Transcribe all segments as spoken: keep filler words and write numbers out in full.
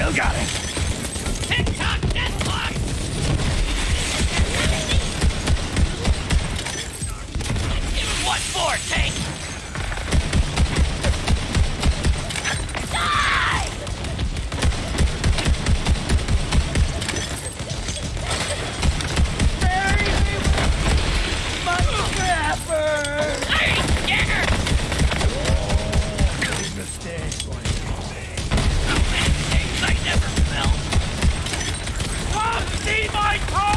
Still got it. Tick-tock, death clock! Give him one more, Tank! Die! Bury me with my scrapper! I ain't scared! Big mistake. So many things I never felt! Come see my car!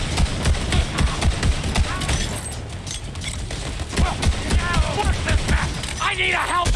Work this back! I need a help!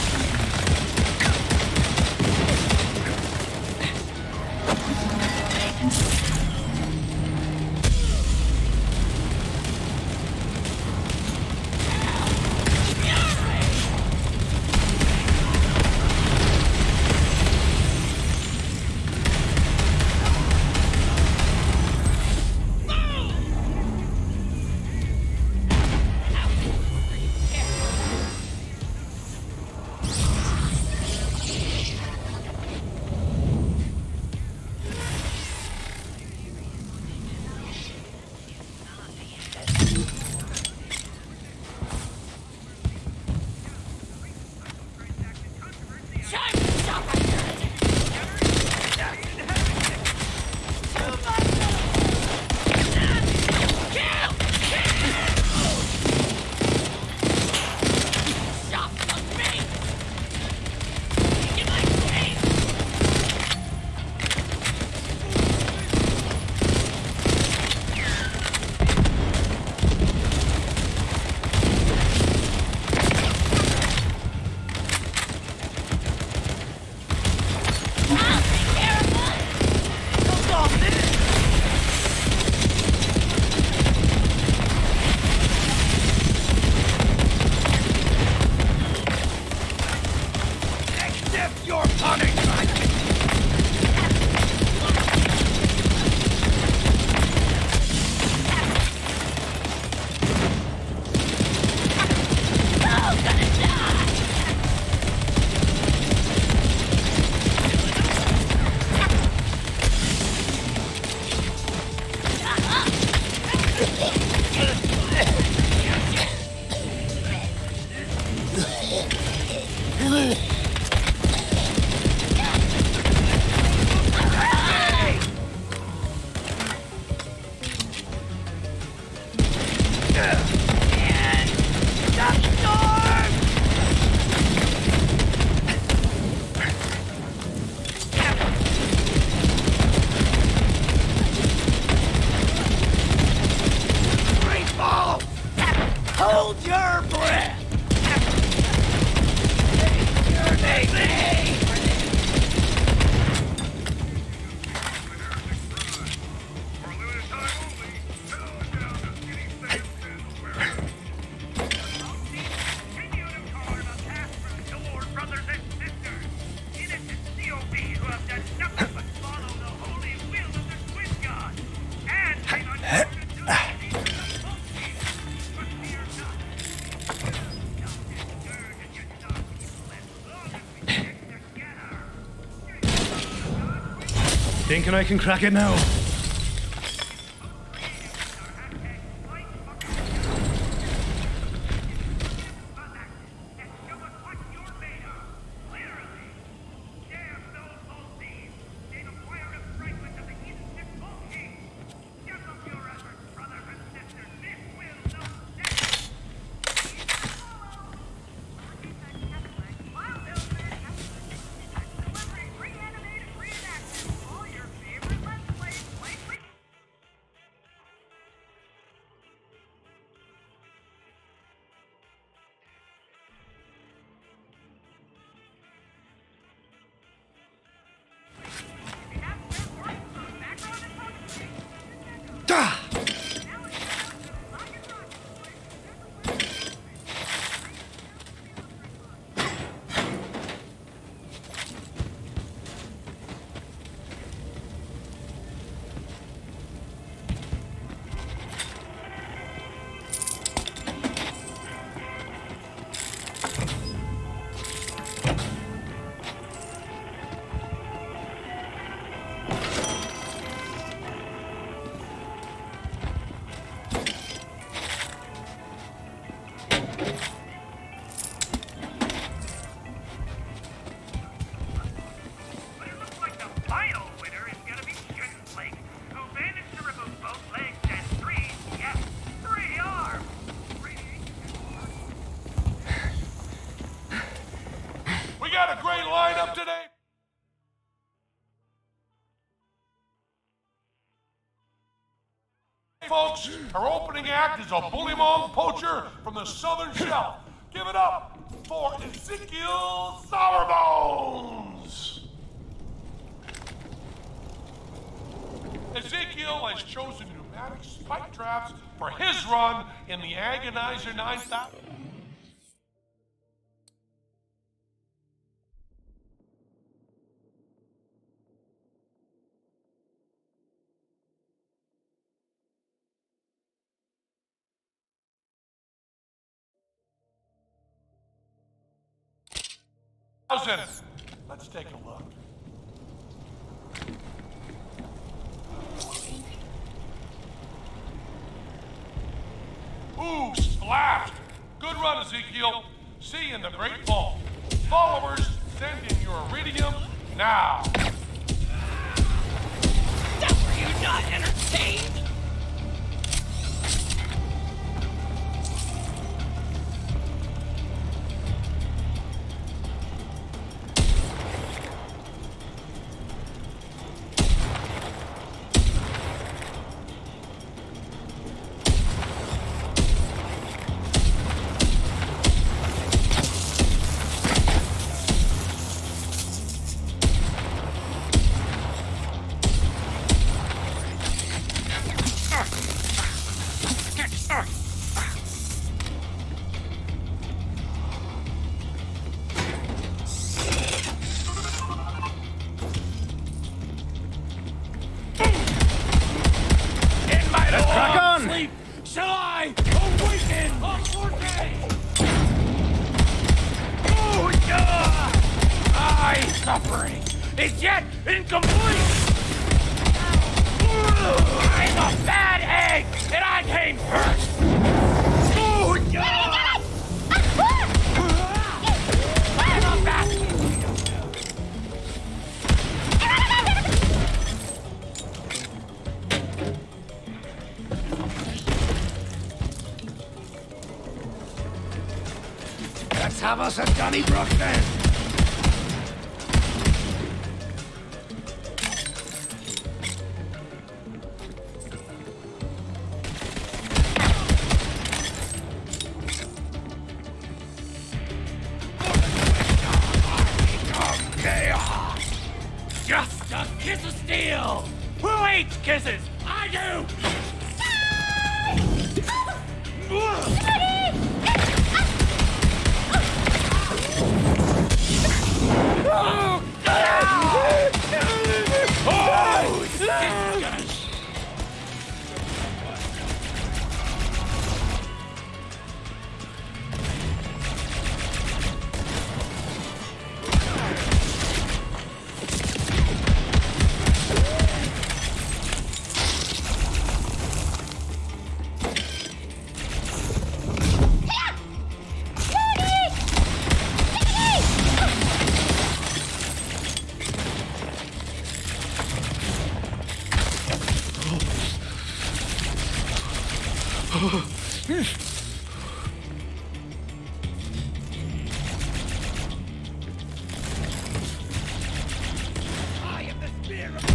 Your punishment! Hold your breath! Your name! Thinking I can crack it now? folks, our opening act is a bullymong poacher from the southern shelf. Give it up for Ezekiel Sourbones! Ezekiel has chosen pneumatic spike traps for his run in the Agonizer nine thousand. Let's take a look. Ooh, splashed! Good run, Ezekiel. See you in the Great Vault. Followers, send in your iridium now. Now were you not entertained? Shall I awaken on Forte? Oh, yeah! My suffering is yet incomplete! I'm a bad egg, and I came first! Oh, yeah! I'm a bad Let's have us a Donnybrook then. Chaos. Just a kiss of steel. Who hates kisses? I do. Oh, God! Oh, this is gonna... I am the spear of...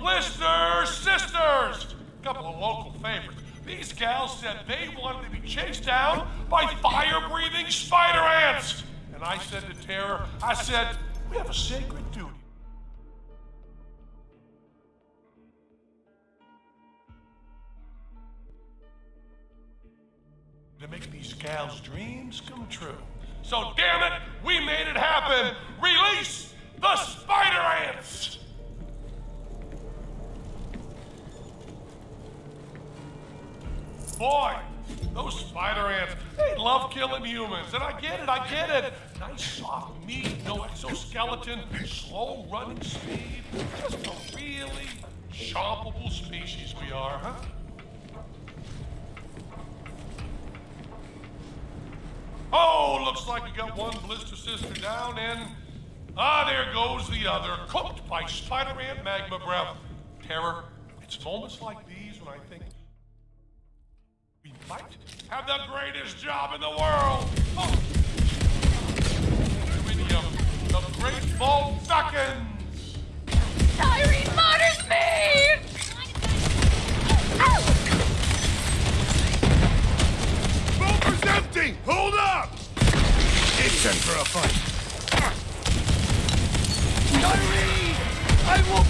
Listeners, sisters! A couple of local favorites. These gals said they wanted to be chased down by fire-breathing spider ants. And I said to Tara, I said, we have a sacred duty. To make these gals' dreams come true. So damn it, we made it happen! Release the spider ants! Boy, those spider ants, they love killing humans, and I get it, I get it. Nice soft meat, no exoskeleton, slow running speed. Just a really chompable species we are, huh? Oh, looks like we got one blister sister down, and ah, there goes the other, cooked by spider ant magma breath. Terror, it's moments like these when I think we might have the greatest job in the world. Oh, Iridium, the great vault beckons. Irene murders me! Ow! Bunker's empty! Hold up! It's time for a fight. Irene! I will...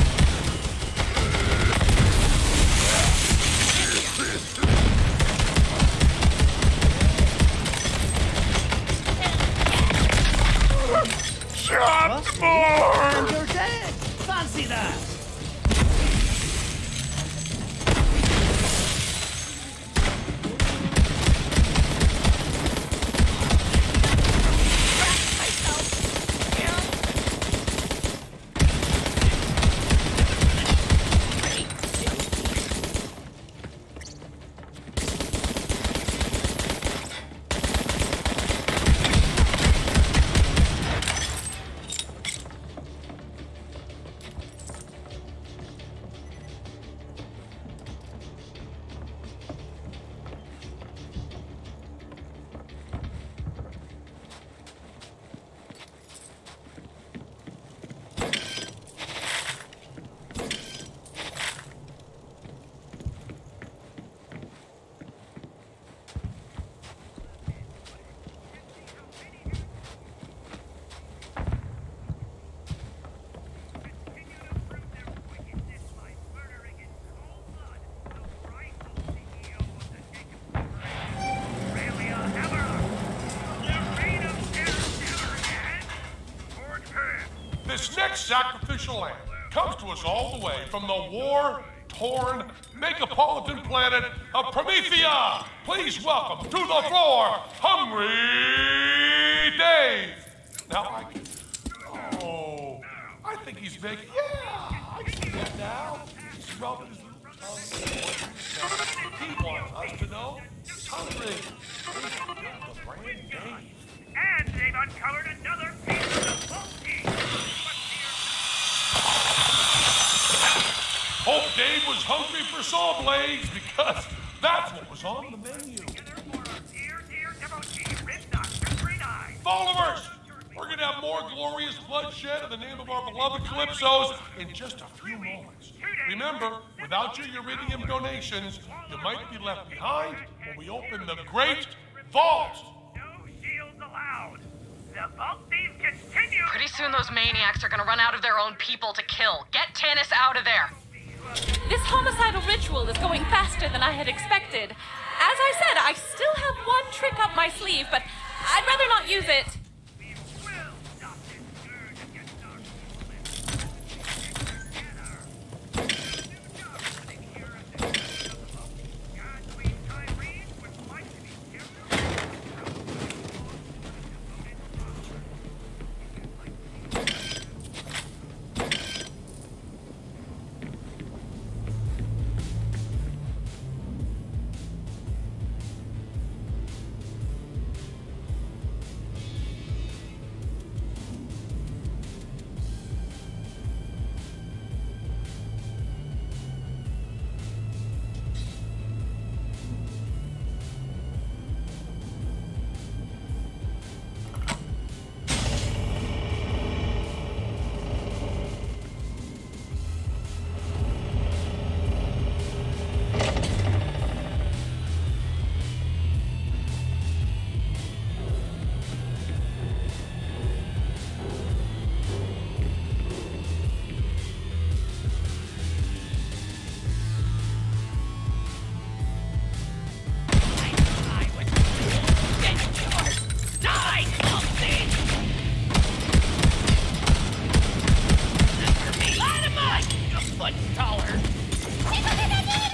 Shot more! You're dead! Fancy that! This next sacrificial lamb comes to us all the way from the war-torn megapolitan planet of Promethea. Please welcome to the floor, Hungry Dave. Now I can... Oh, I think he's making... Yeah, I can see that now. He's rubbing his little tongue. He wants us to know he's hungry. The brand Dave. And they've uncovered another piece of the vault key. Hope Dave was hungry for saw blades because that's what was on the menu. Followers, we're going to have more glorious bloodshed in the name of our beloved Calypsos in just a few moments. Remember, without your Iridium donations, you might be left behind when we open the Great Vault. No shields allowed. The vault thieves continue. Pretty soon those maniacs are gonna run out of their own people to kill. Get Tannis out of there. This homicidal ritual is going faster than I had expected. As I said, I still have one trick up my sleeve, but I'd rather not use it.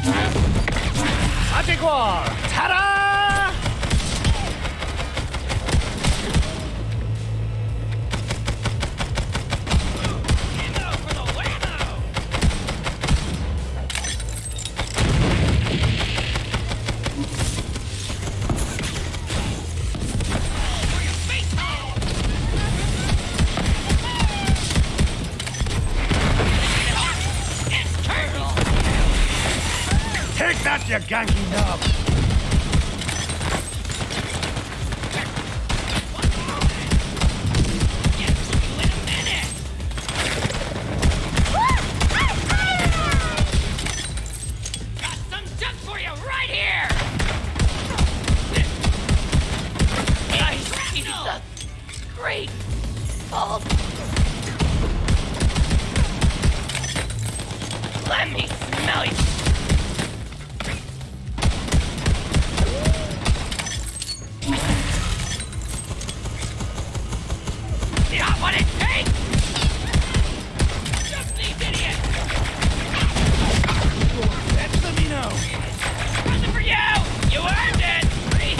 Magic wall! Ta-da! Ammo for the whammo! For your face hole! It's turtle! Take that, you ganky knob! Get to you in a minute! Got some junk for you right here! Nice pizza. Great. Oh, Let me smell you! Got what it takes! Just these idiots! That's the me now! Nothing for you! You earned it! Three,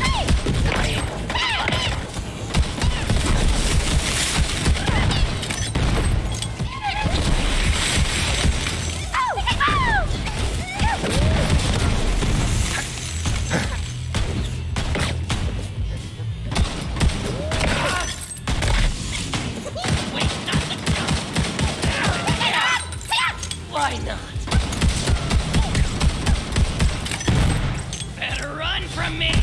Wait, not the jump! Why not? Better run from me!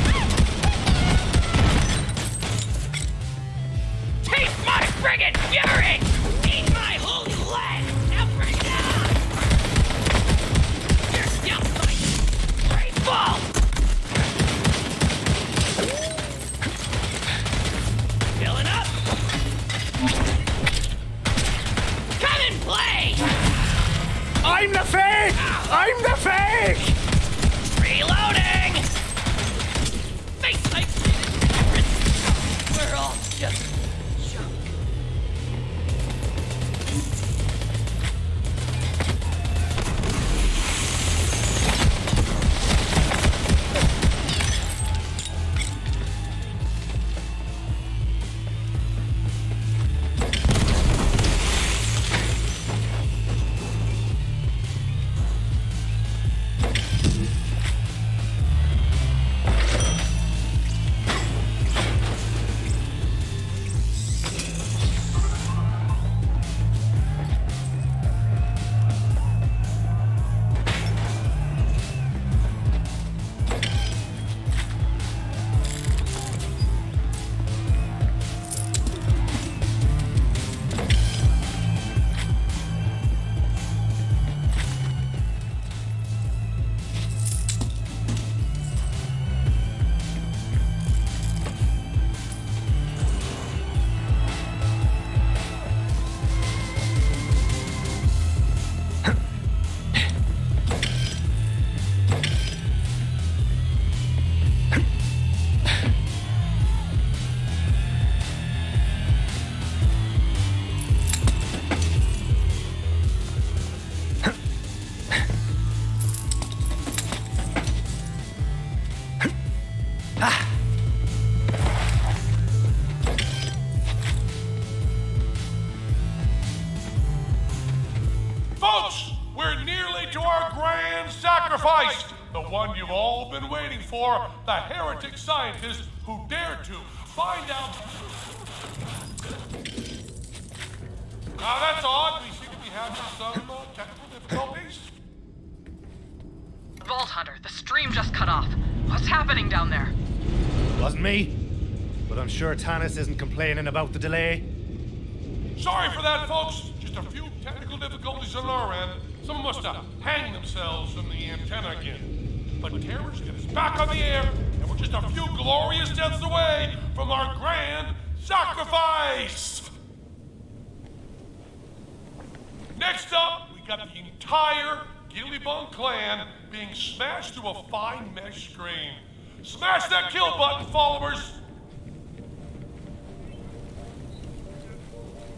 Taste my friggin' fury! Eat my holy lead! Now bring down! You're still fighting! Great ball! Filling up! Come and play! I'm the fake! I'm the fake! Reloading! Face like we're all just junk. Folks, we're nearly to our grand sacrifice. The one you've all been waiting for. The heretic scientist who dared to find out. Now that's odd. We seem to be having some uh, technical difficulties. Vault Hunter, the stream just cut off. What's happening down there? Wasn't me, but I'm sure Tanis isn't complaining about the delay. Sorry for that, folks. Just a few technical difficulties on our end. Someone must have hanged themselves from the antenna again. But Terror's get us back on the air, and we're just a few glorious deaths away from our grand sacrifice! Next up, we got the entire Gillybun clan being smashed through a fine mesh screen. Smash that kill button, followers!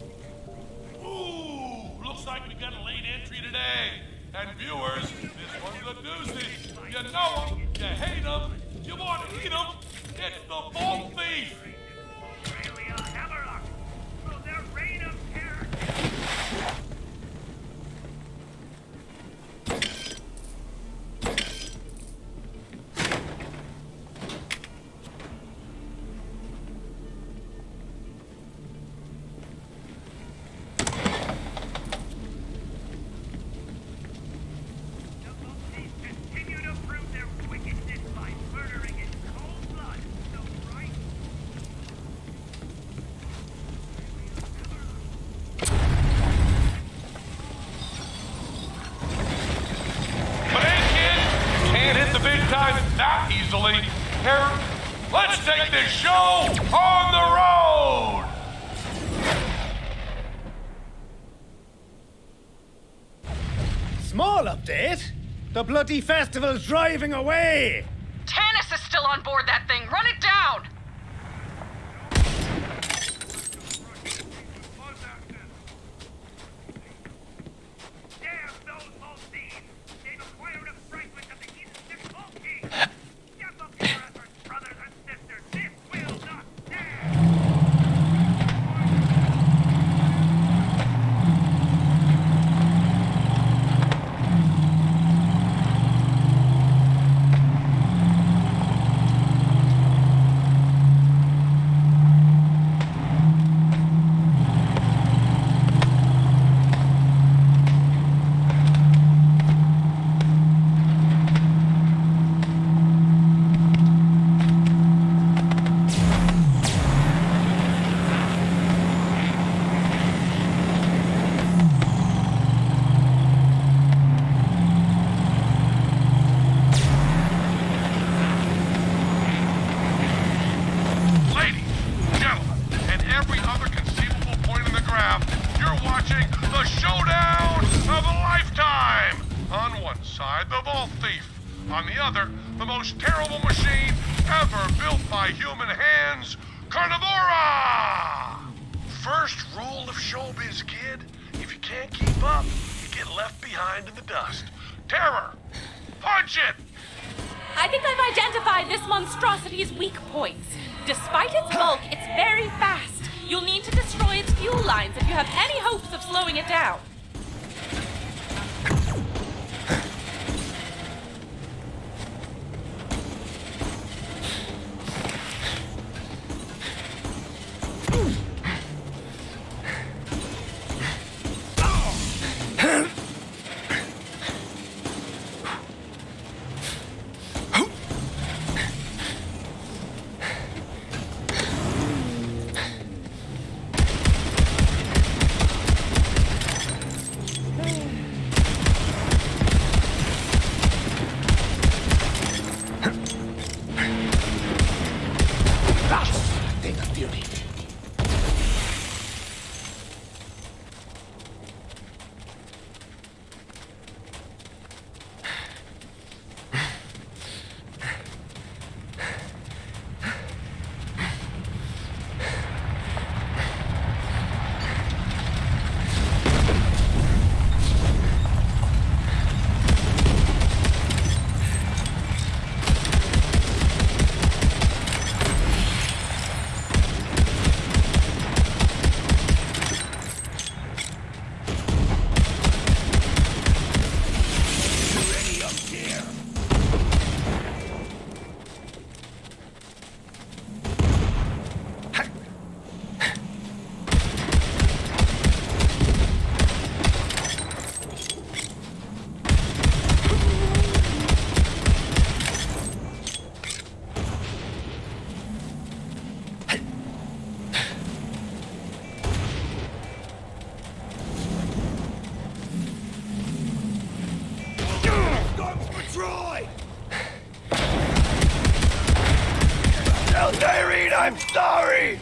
Ooh, looks like we got a late entry today. And viewers, this one the doozy. You know him, you hate him, you want to eat him. It's the Vault Thief. That easily. Here, let's take this show on the road! Small update. The bloody festival's driving away. Tannis is still on board that thing. Run it down! On the other, the most terrible machine ever built by human hands, Carnivora! First rule of showbiz, kid. If you can't keep up, you get left behind in the dust. Terror! Punch it! I think I've identified this monstrosity's weak points. Despite its bulk, it's very fast. You'll need to destroy its fuel lines if you have any hopes of slowing it down. I'm sorry!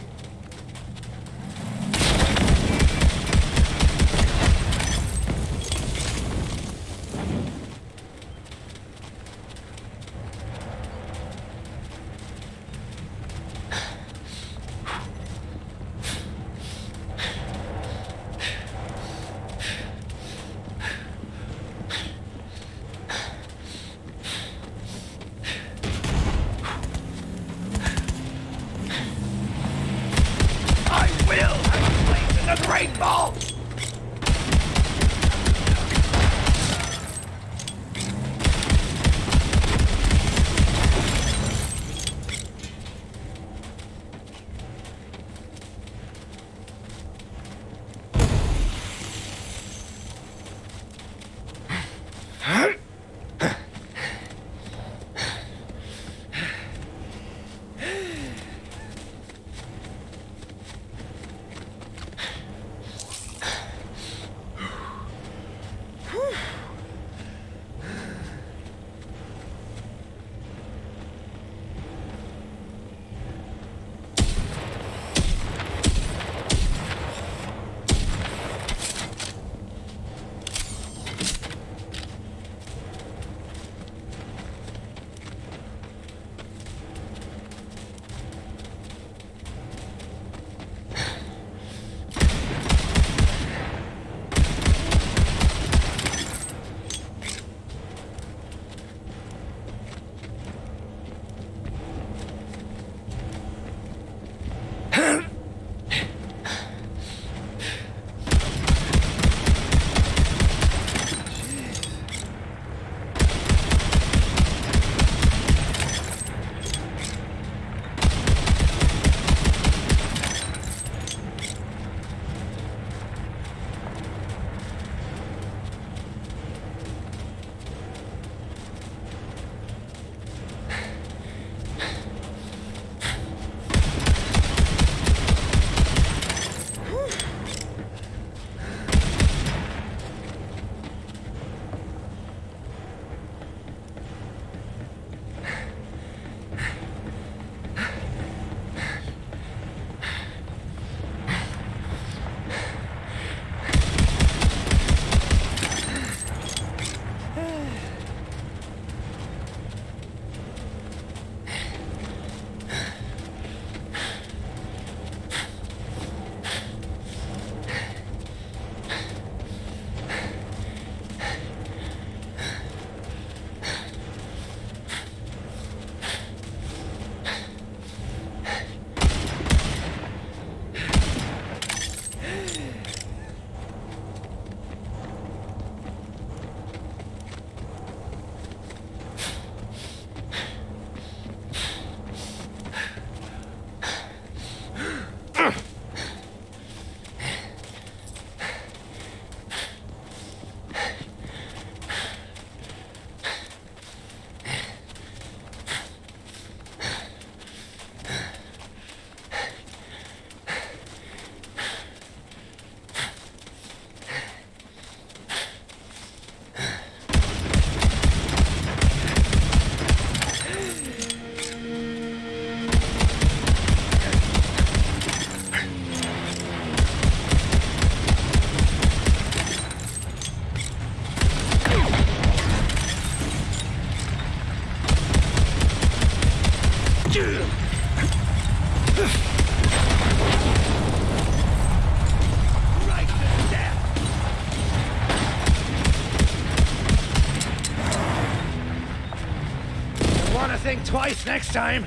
think twice next time.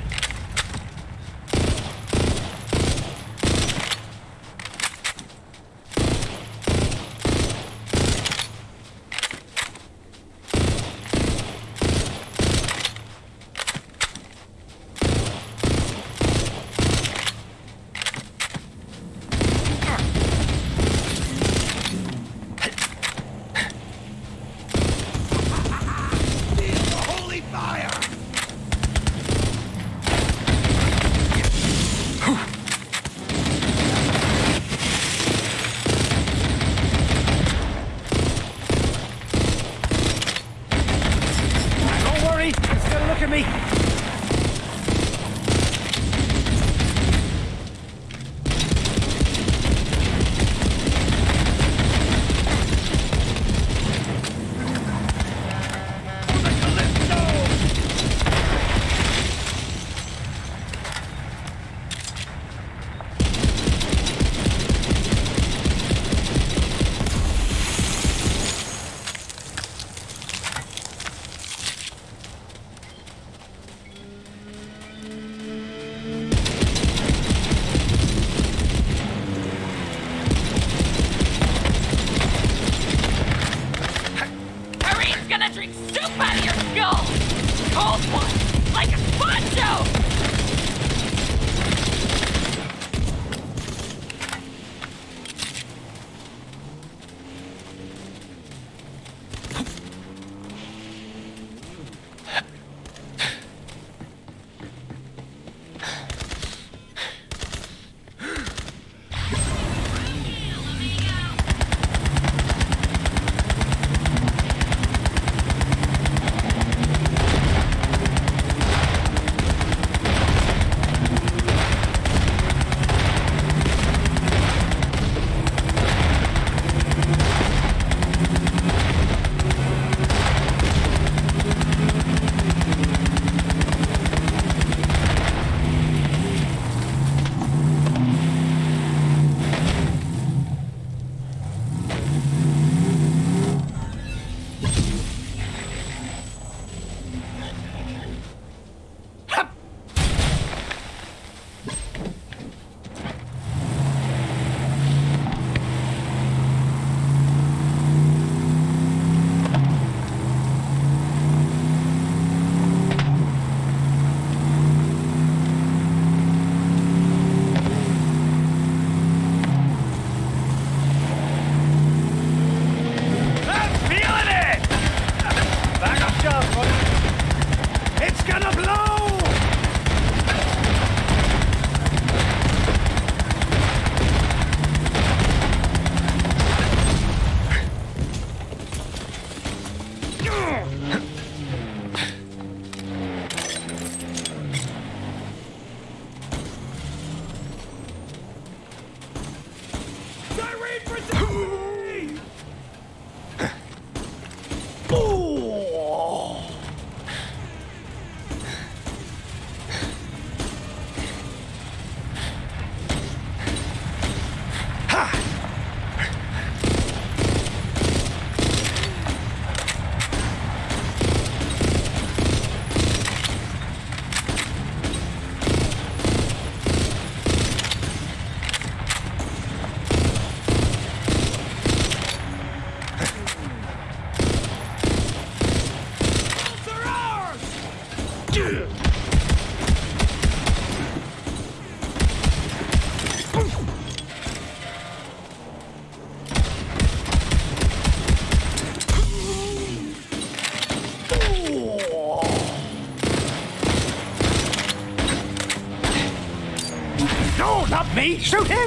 Not me! Shoot him!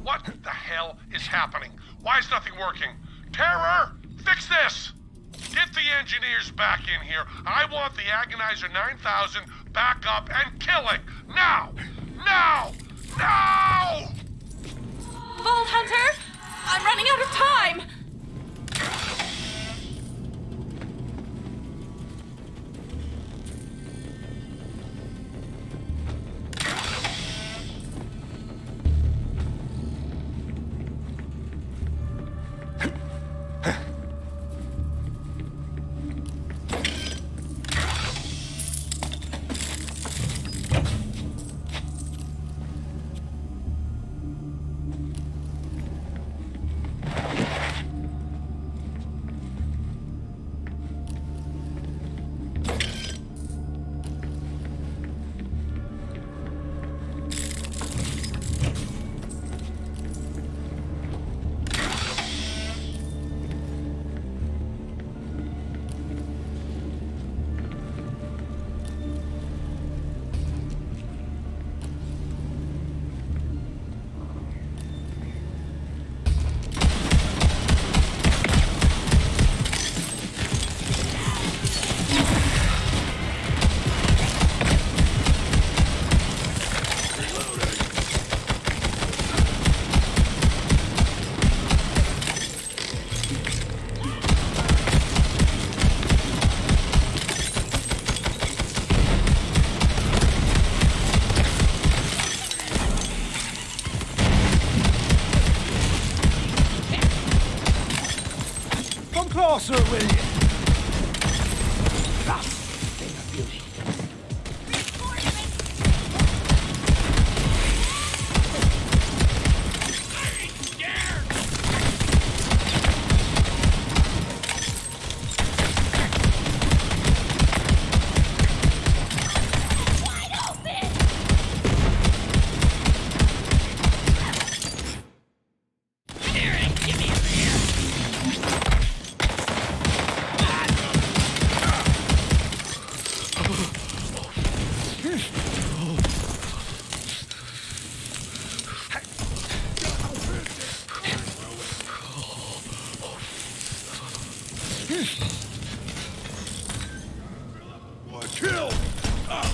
What the hell is happening? Why is nothing working? Terror! Fix this! Get the engineers back in here. I want the Agonizer nine thousand back up and killing. Now! Now! Now! Vault Hunter! I'm running out of time! Closer, will you? Kill! Ah.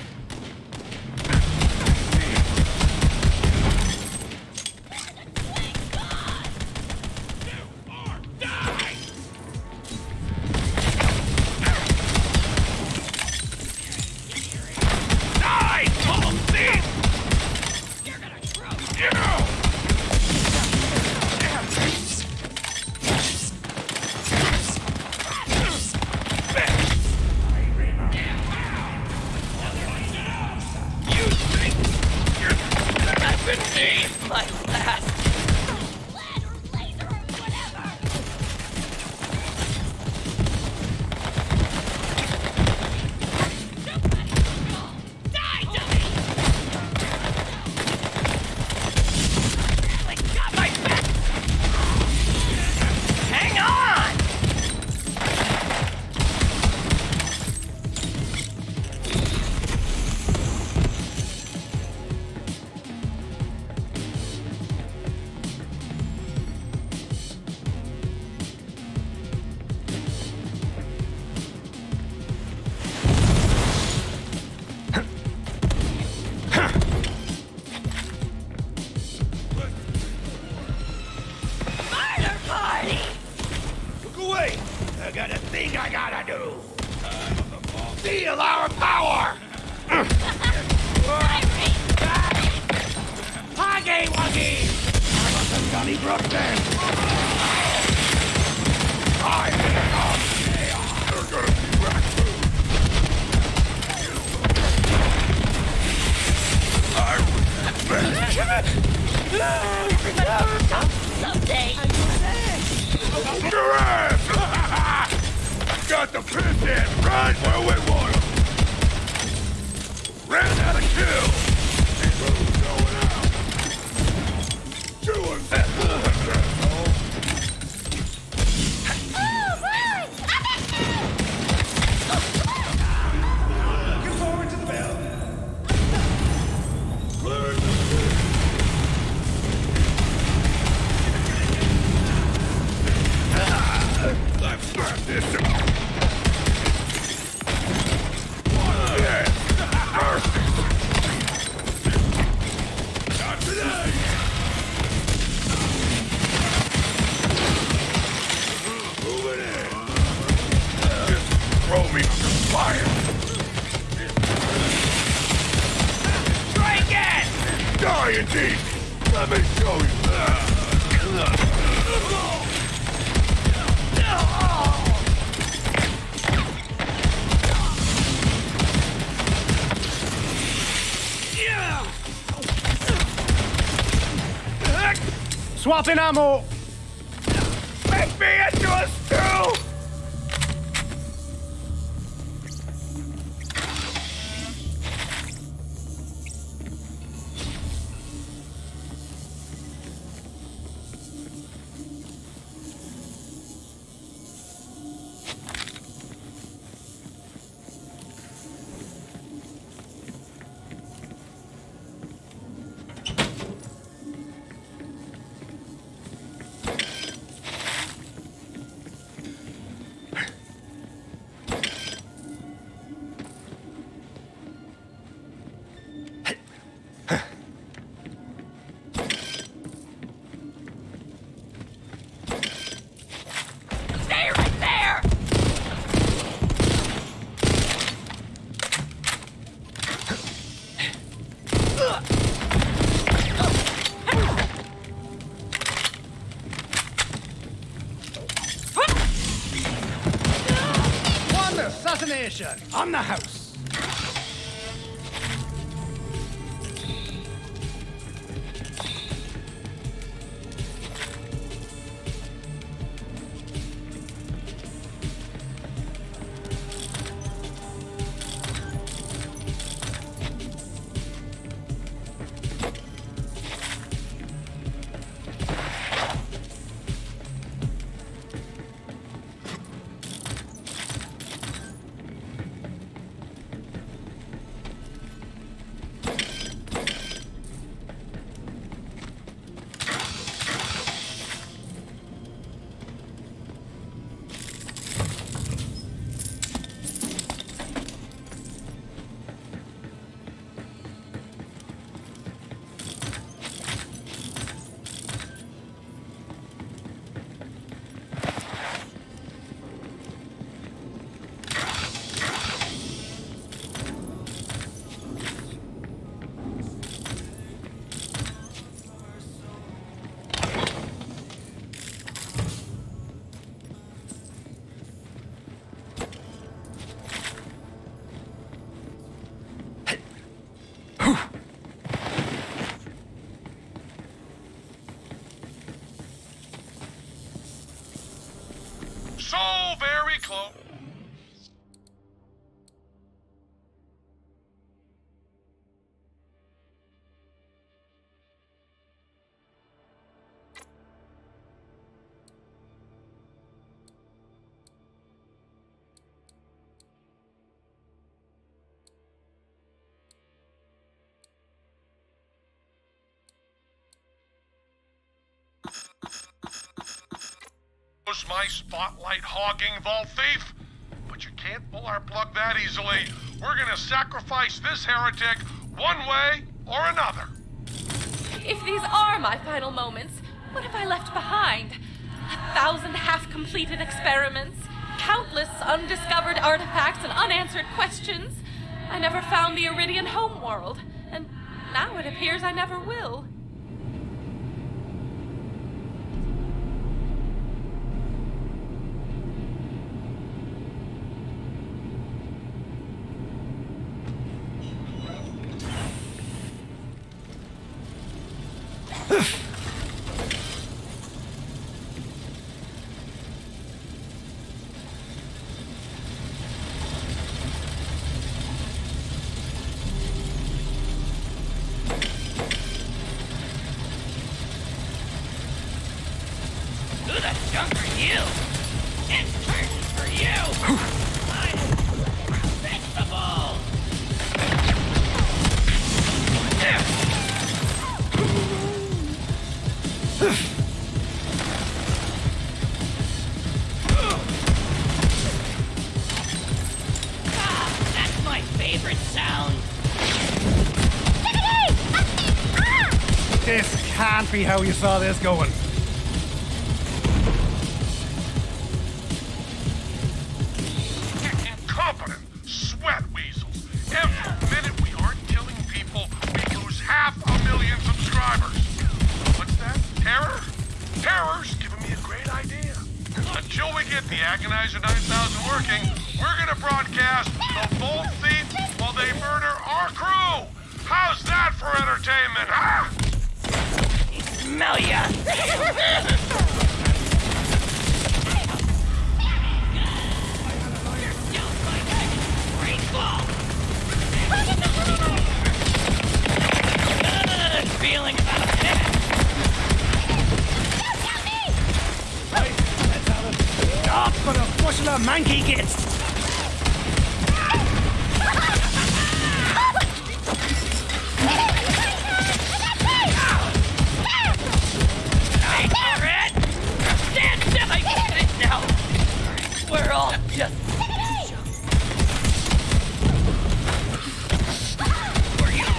My last. I got a thing I gotta do. Feel our power. Huggy Wuggy. I'm a Johnny Brooklyn. I am. You're gonna be back soon. I was Someday. Your ass! Got the piss in right where we want him! Ran out of kills! He's going out! Doing that! giant teeth! Let me show you! Swapping ammo! Make me into a stew! On the house! So very close. My spotlight hogging vault thief, but you can't pull our plug that easily. We're gonna sacrifice this heretic one way or another. If these are my final moments, what have I left behind? A thousand half-completed experiments, countless undiscovered artifacts and unanswered questions. I never found the Iridian homeworld, and now it appears I never will. This can't be how you saw this going. Incompetent sweat weasels. Every minute we aren't killing people, we lose half a million subscribers. Organizer nine thousand working, we're gonna broadcast the Vault Thief while they murder our crew! How's that for entertainment, huh? Smell ya! Good feeling about that! Stop for a bushel of monkey gits! Stand still! I get it now! We're all just... Were you...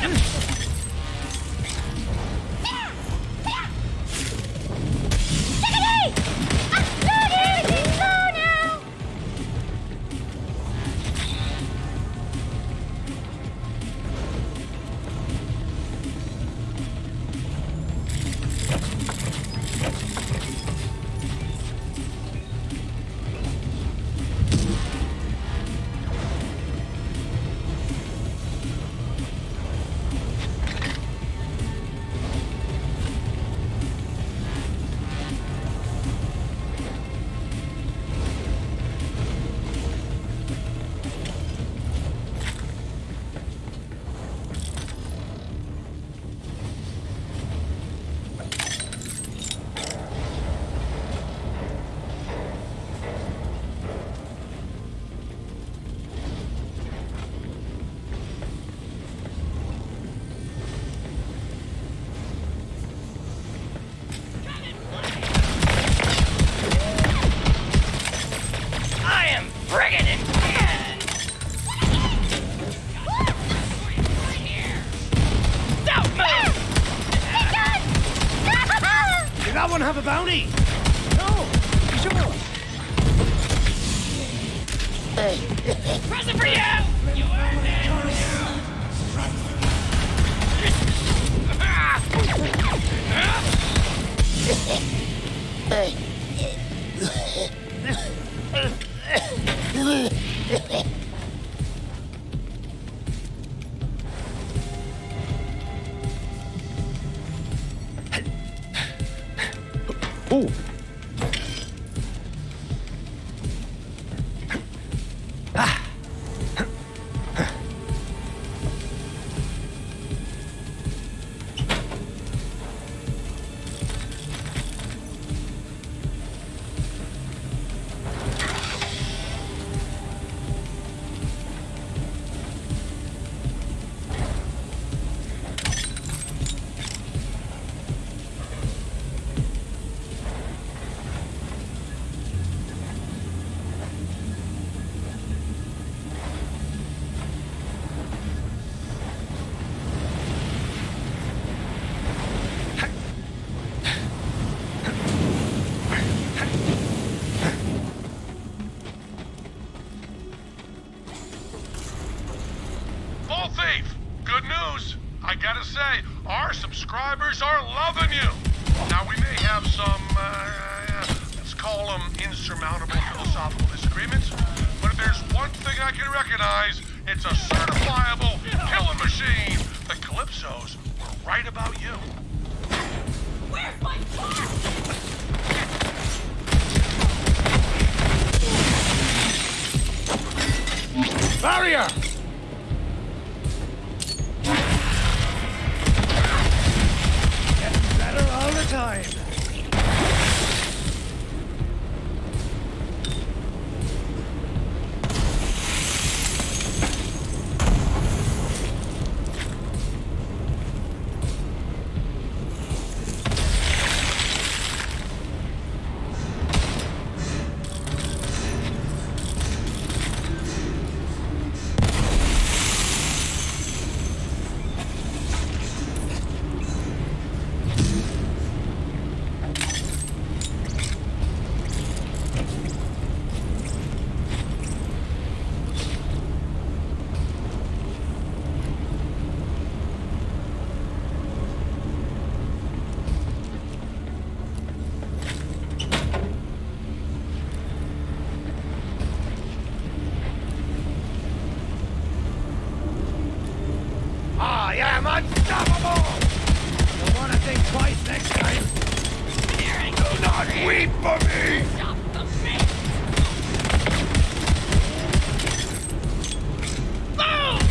Bring it in! Don't move! Did that one have a bounty? No! Sure! Present for you! You earned it! Oh! Good news. I gotta say, our subscribers are loving you. Now, we may have some, uh, let's call them insurmountable philosophical disagreements, but if there's one thing I can recognize, it's a certifiable killing machine. The Calypsos were right about you. Where's my car? Barrier! Getting better all the time. Unstoppable! You'll want to think twice next time. Do not weep for me! Stop the face! Move!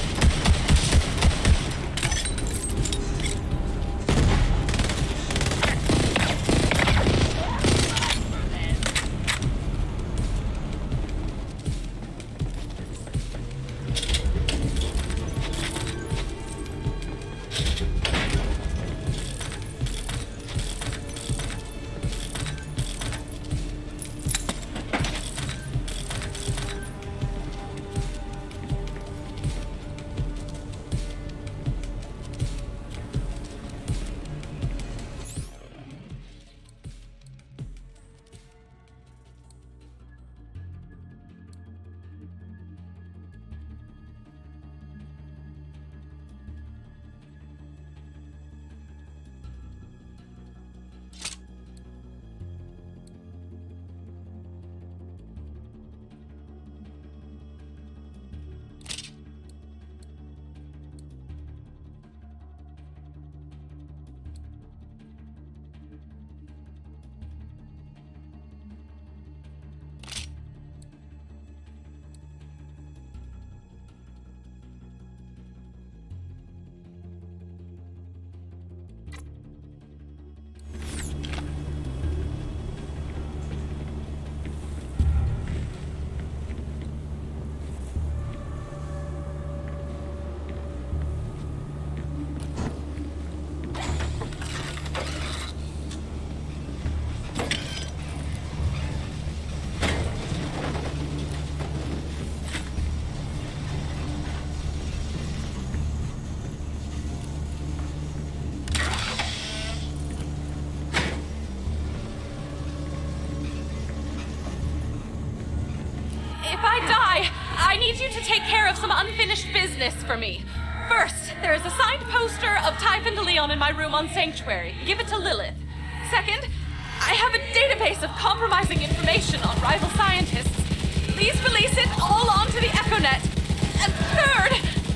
I need you to take care of some unfinished business for me. First, there is a signed poster of Typhon de Leon in my room on Sanctuary. Give it to Lilith. Second, I have a database of compromising information on rival scientists. Please release it all onto the EchoNet. And third...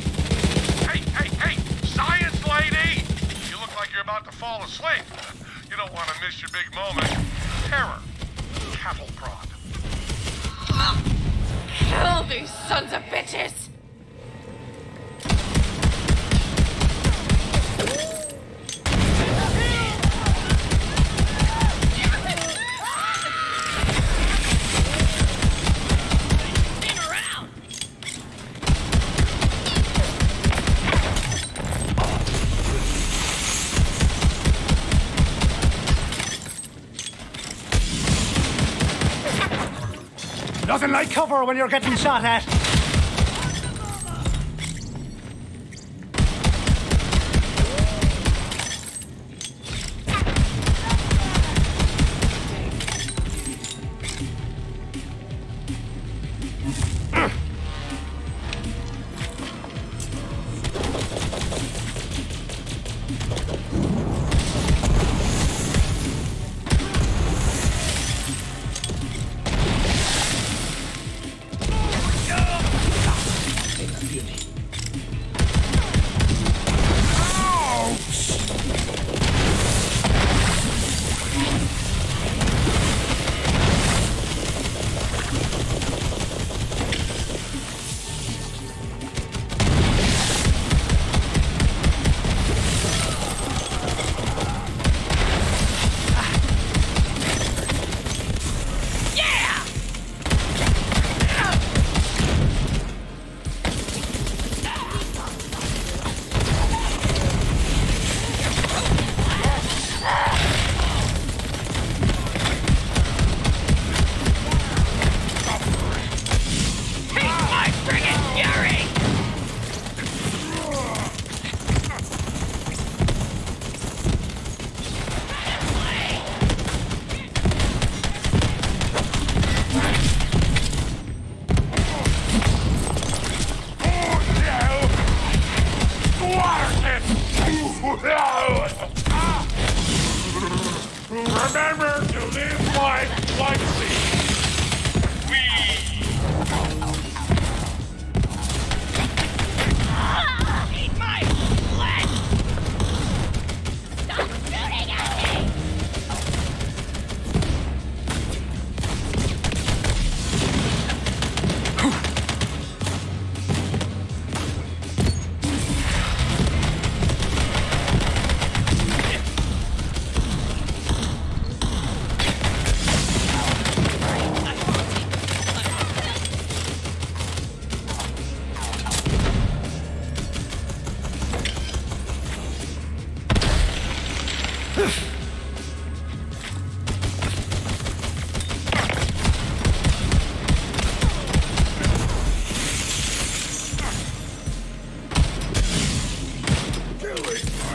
Hey, hey, hey! Science lady! You look like you're about to fall asleep. You don't want to miss your big moment. Terror. Cattle prod. Kill these sons of bitches! Nothing like cover when you're getting shot at. Remember to live life like this. We. Eat my flesh!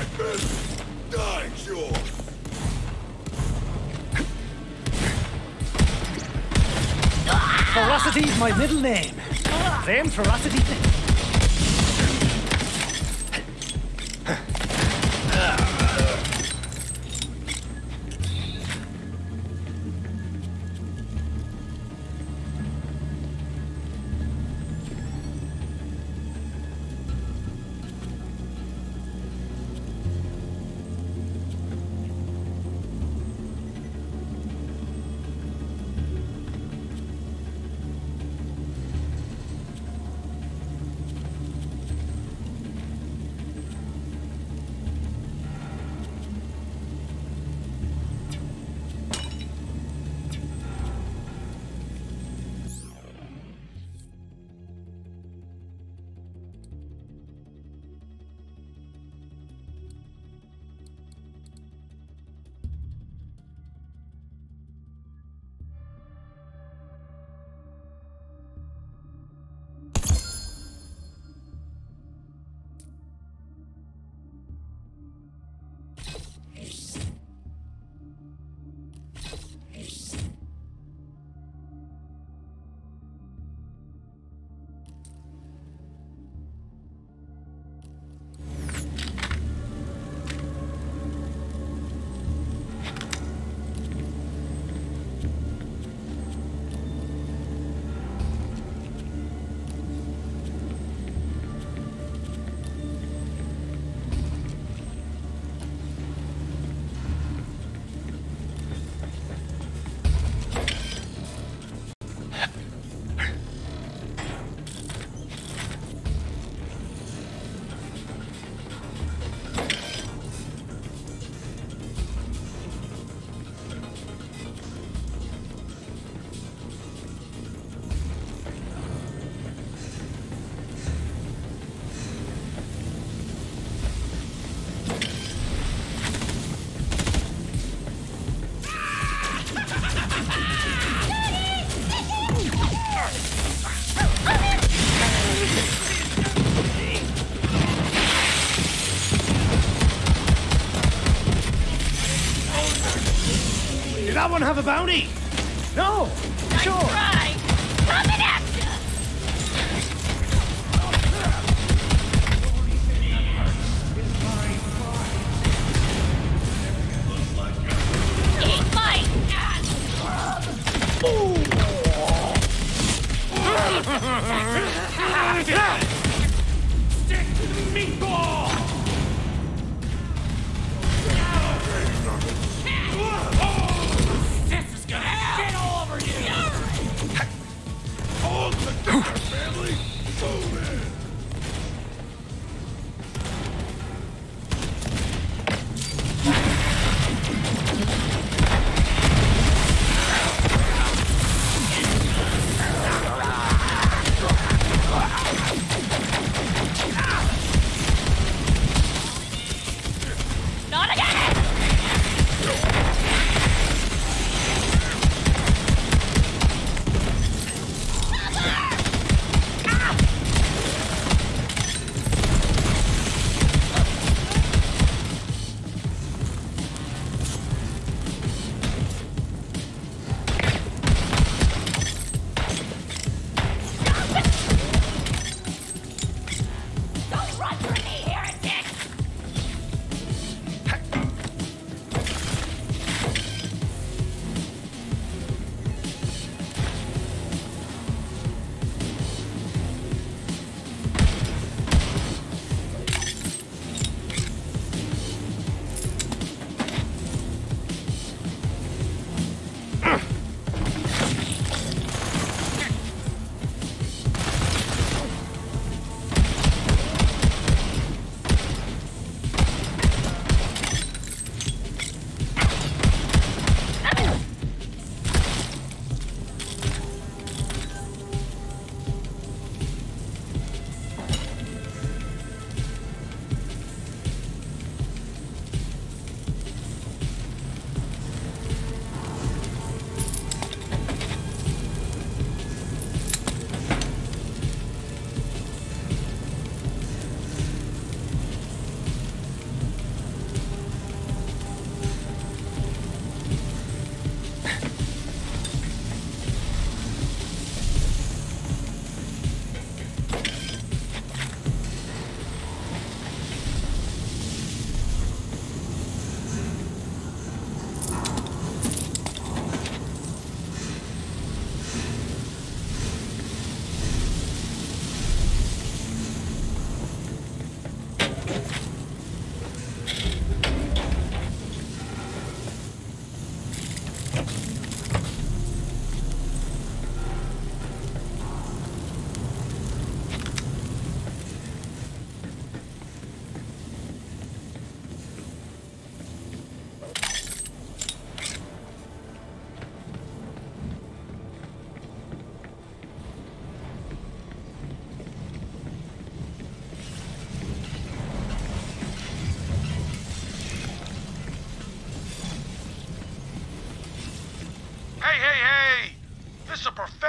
Die, sure. Ferocity's my middle name. Same ferocity thing. Did that one have a bounty? No! Nice Sure! try! Coming at ya! Eat my ass! Stick to the meatball! This is gonna shit all over you! Hold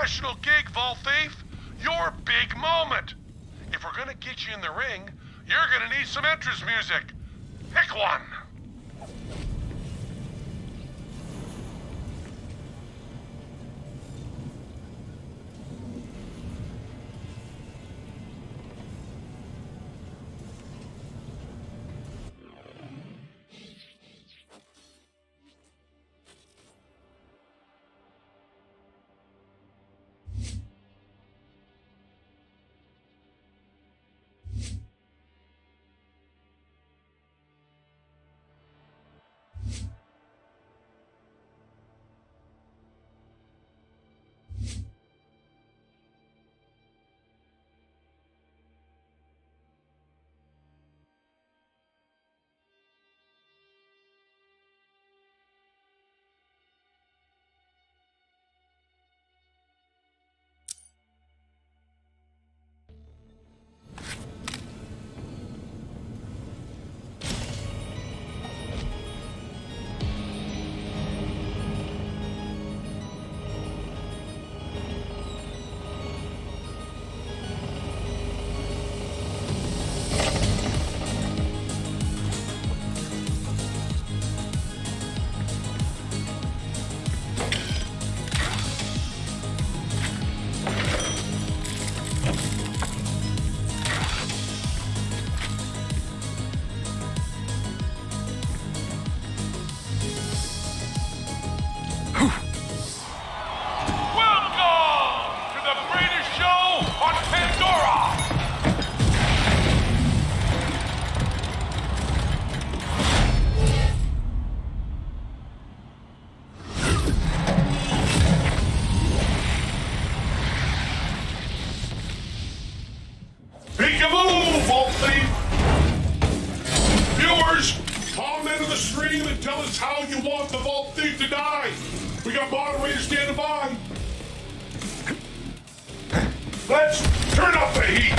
professional gig, Vault Thief. Your big moment. If we're gonna get you in the ring, you're gonna need some entrance music. Pick one. Tell us how you want the Vault Thief to die. We got moderators standing by. Let's turn up the heat.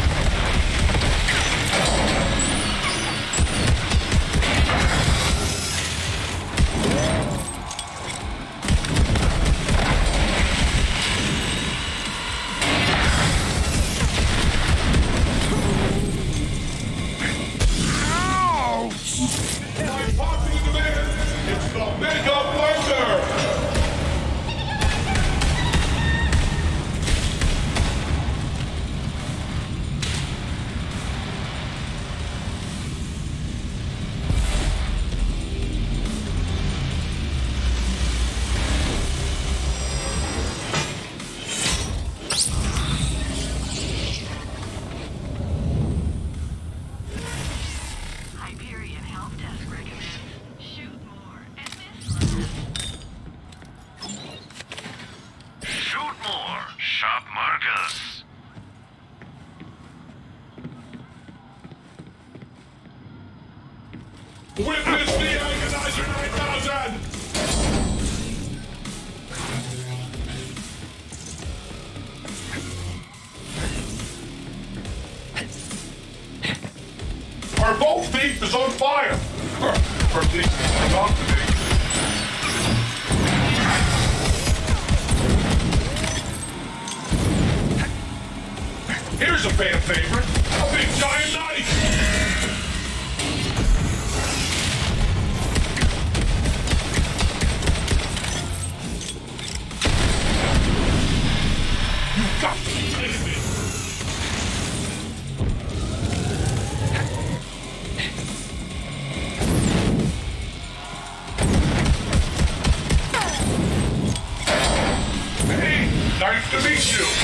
Witness the Agonizer nine thousand! Our Vault Thief is on fire! Or at least it's on today. Here's a fan favorite, a big giant knife! Got to be kidding me! Hey, nice to meet you!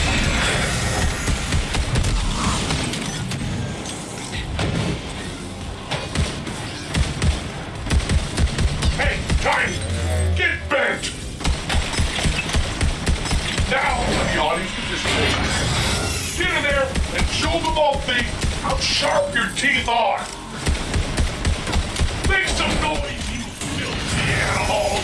Hey, time! Get bent! Now, the audience can just take. Get in there and show the Vault Thief how sharp your teeth are. Make some noise, you filthy animals!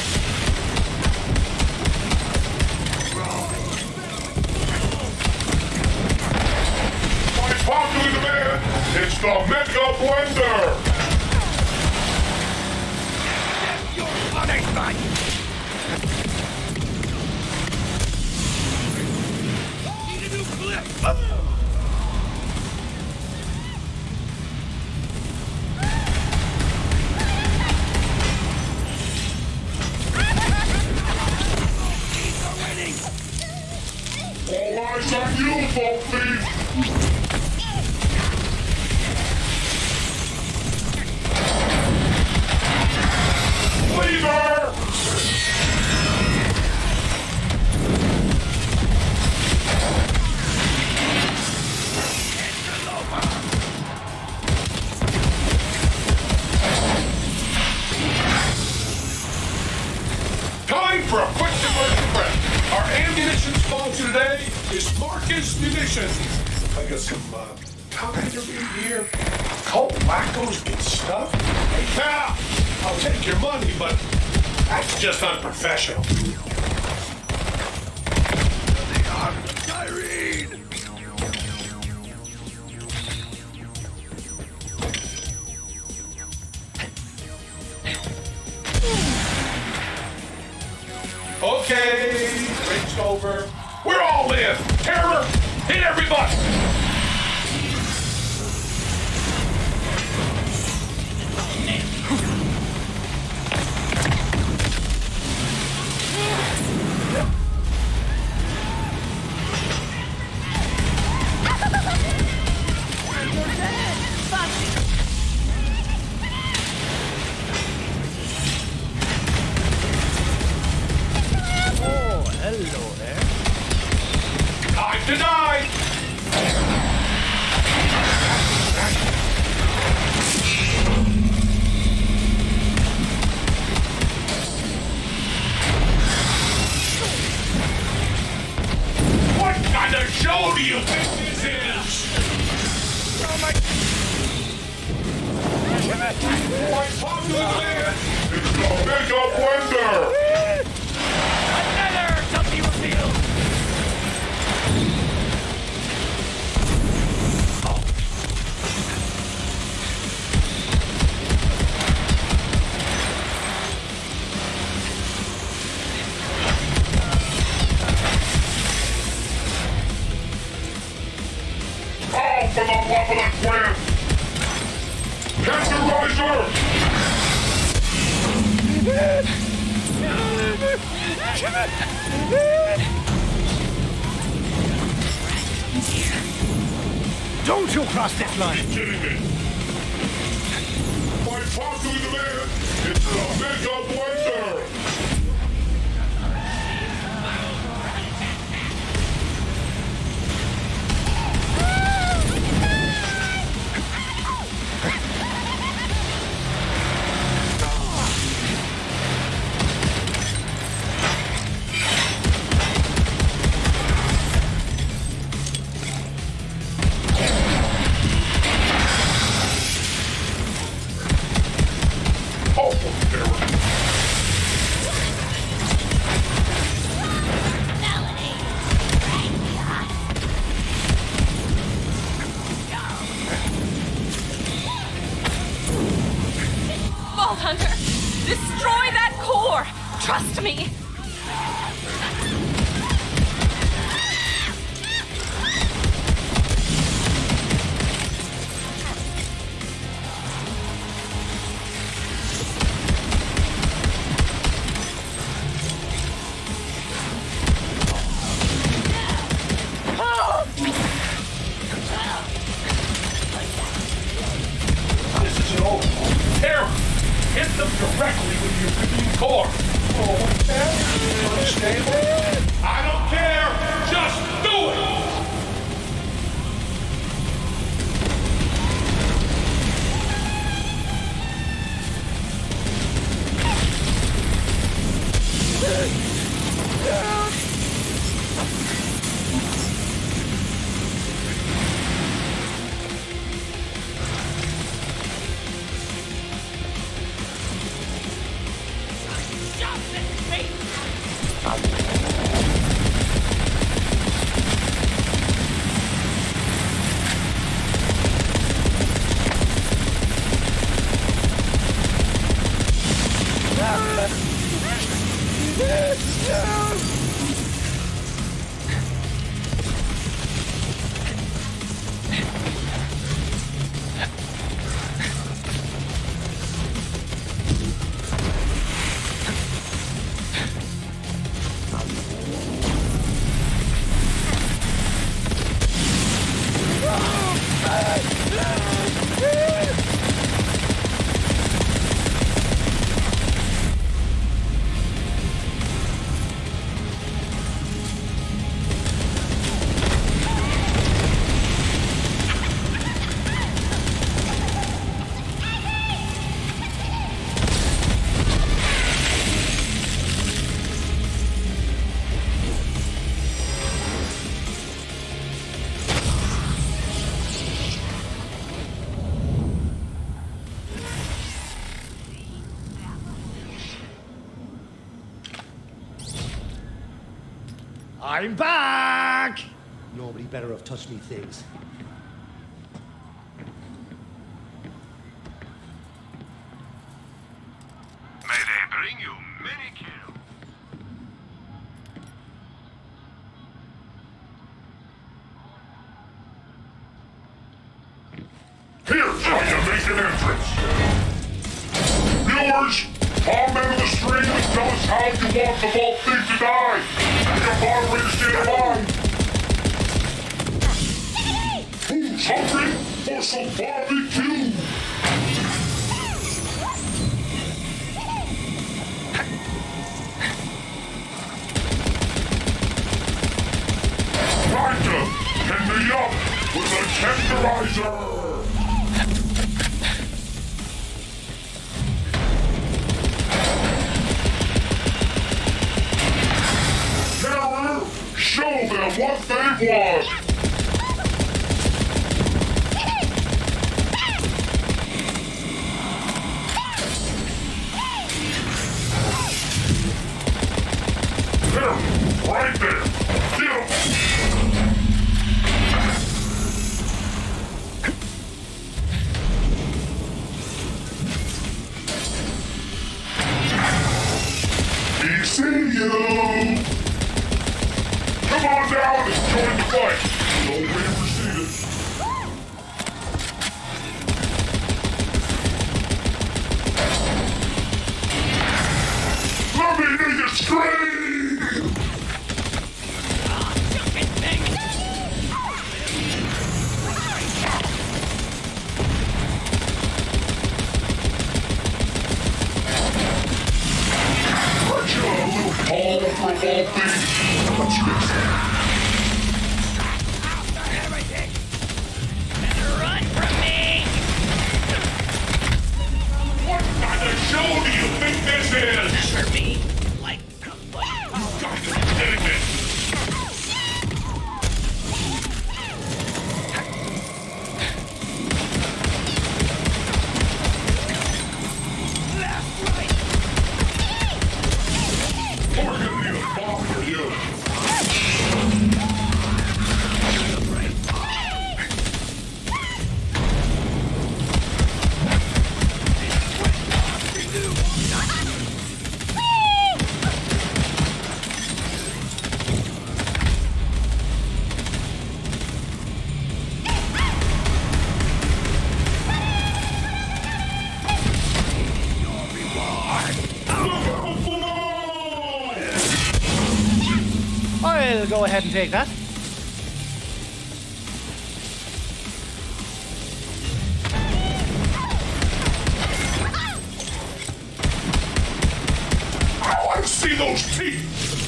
My popular demand, it's the Mega Blender! You're funny, man! Marcus Munitions. I got some uh, counterfeit here. Colt wackos get stuff. Hey, pal, I'll take your money, but that's just unprofessional. Irene! Okay, break's over. We're all in. Terror, hit everybody! Hello there. Time to die! What kind of show do you think this is? Oh my... Quite popular, man! It's the Mega Blender! Another W reveal! All for the malevolent plan! Tenderizer! Don't you cross this line! Kidding me? Quite possibly the man! It's the Mega Blender! Vault Hunter, destroy that core! Trust me! This isn't over. Terror! Hit them directly with your green core! Oh, what's that? Unstable? I don't care! Just do it! I'm back! Nobody better have touched me things. May they bring you many kills. Here, trying to make an entrance. Viewers, comment on the stream and tell us how you want the vault thing to die. And your moderators stand by. Who's hungry for some barbecue? Try to hit me up with a tenderizer. Show them what they want! There! Right there! Get him! We see you! Come on down and join the fight! Don't wait for seated. Let me hear you scream! Oh, stupid thing! Aren't you a little tall for a ball thing? Let's fix that. Everything! Better run from me! What kind of show do you think this is? For me, like a foot. You guys are kidding me! Left, right! We're gonna need a bomb for you. I'll go ahead and take that. I want to see those teeth!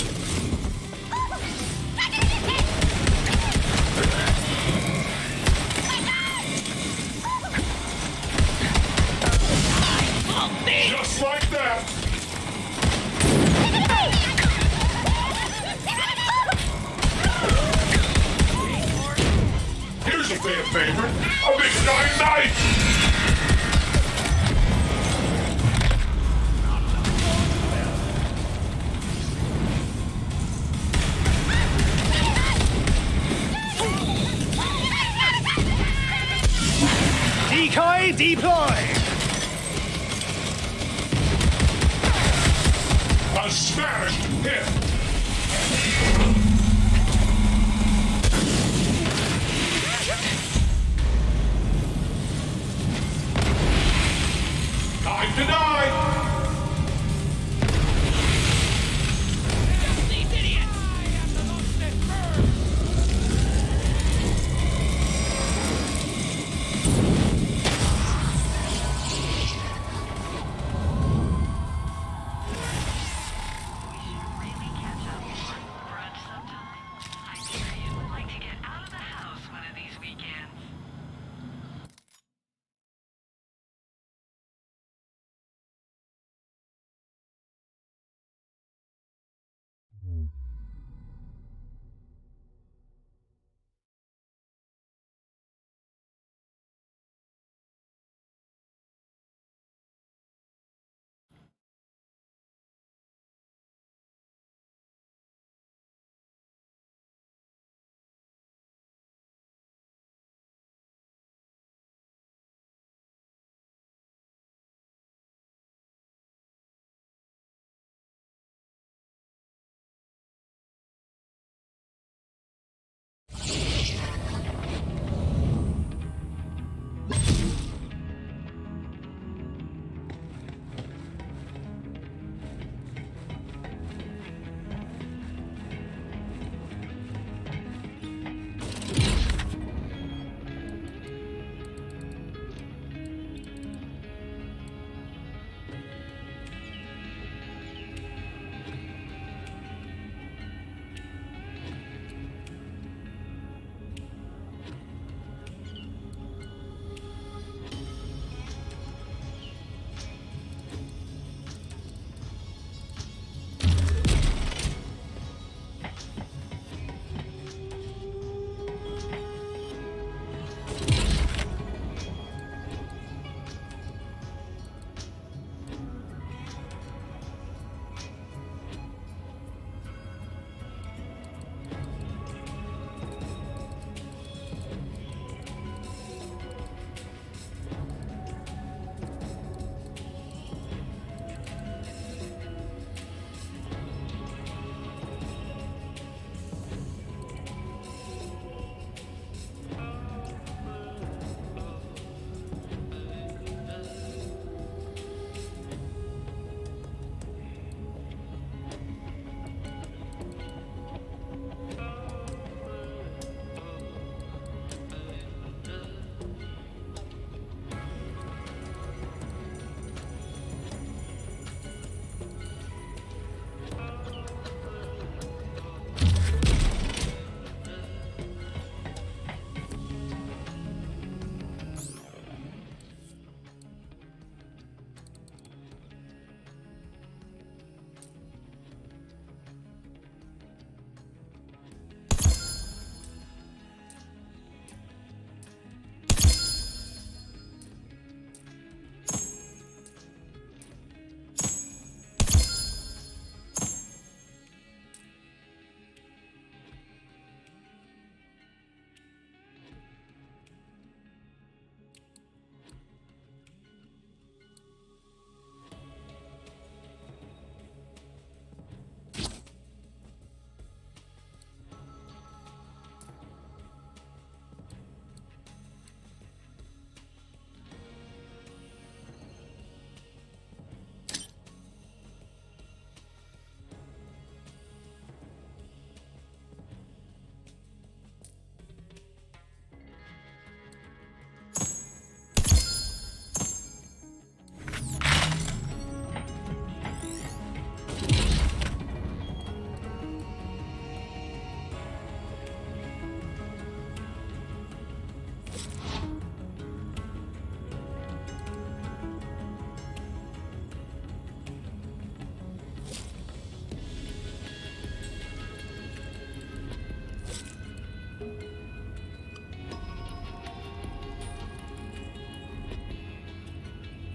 Just like that! Here's a fan favorite, a big giant knife! Decoy deploy! A smashed hit! Time to die!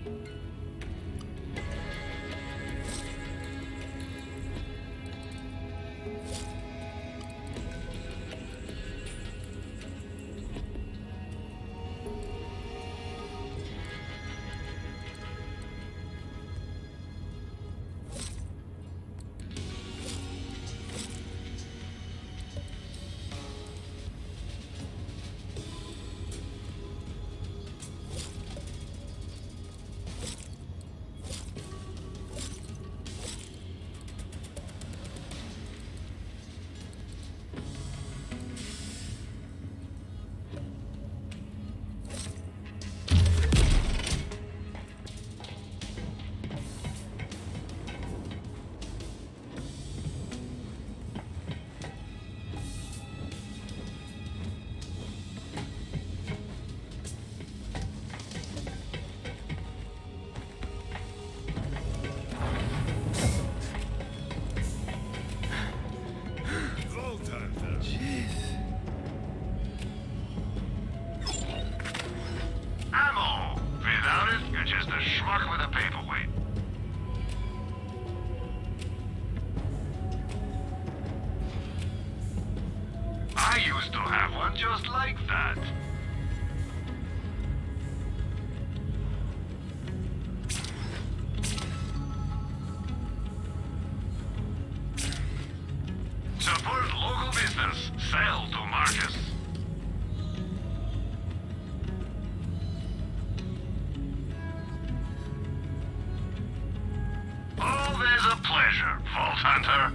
Just like that. Support local business. Sell to Marcus. Always a pleasure, Vault Hunter.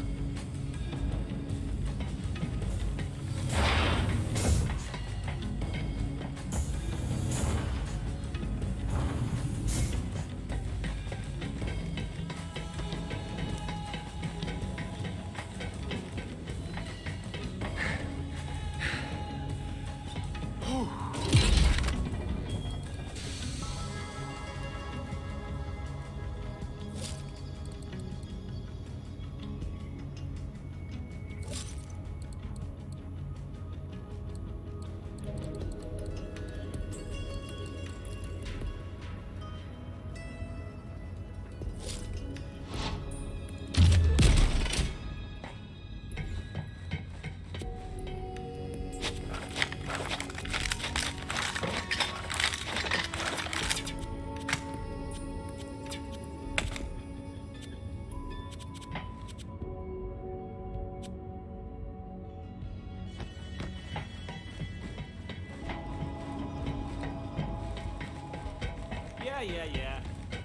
Yeah, yeah, yeah.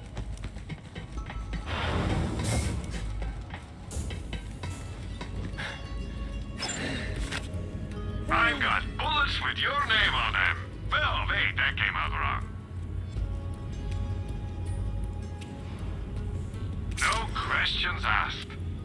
I've got bullets with your name on them. Well, wait, that came out wrong. No questions asked.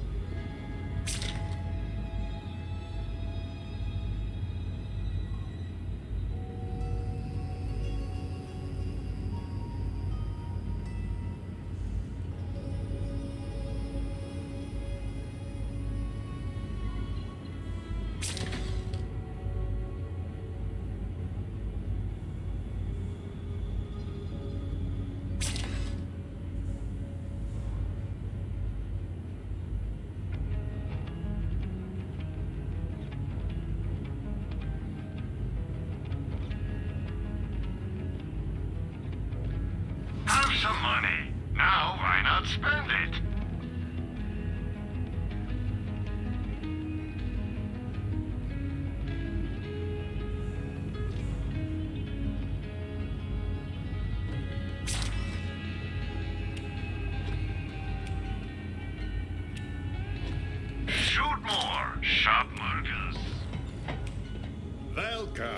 Some money. Now, why not spend it? Shoot more, shop Marcus. Welcome.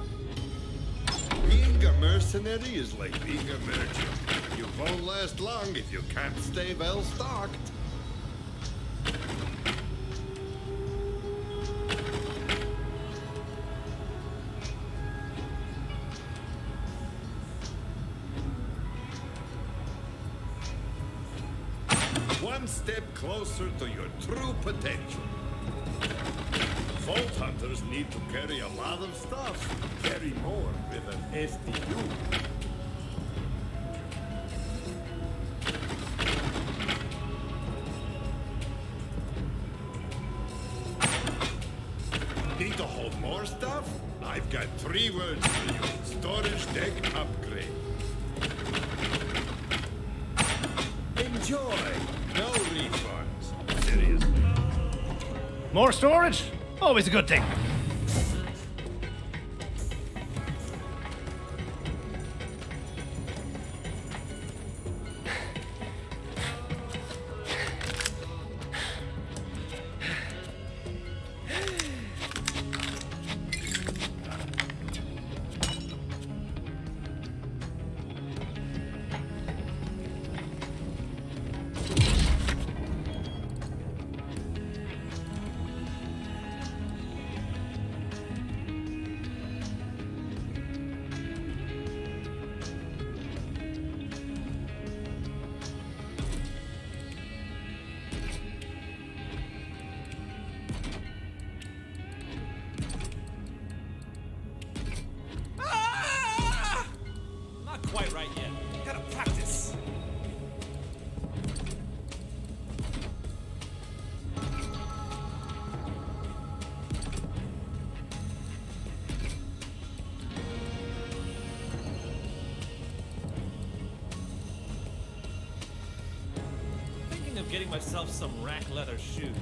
Being a mercenary is like being a merchant. You won't last long if you can't stay well stocked. One step closer to your true potential. Vault hunters need to carry a lot of stuff. Carry more with an S D U. more stuff? I've got three words for you. Storage deck upgrade. Enjoy. No refunds. Seriously. More storage? Always a good thing. Quite right yet. Gotta practice. Thinking of getting myself some rack leather shoes.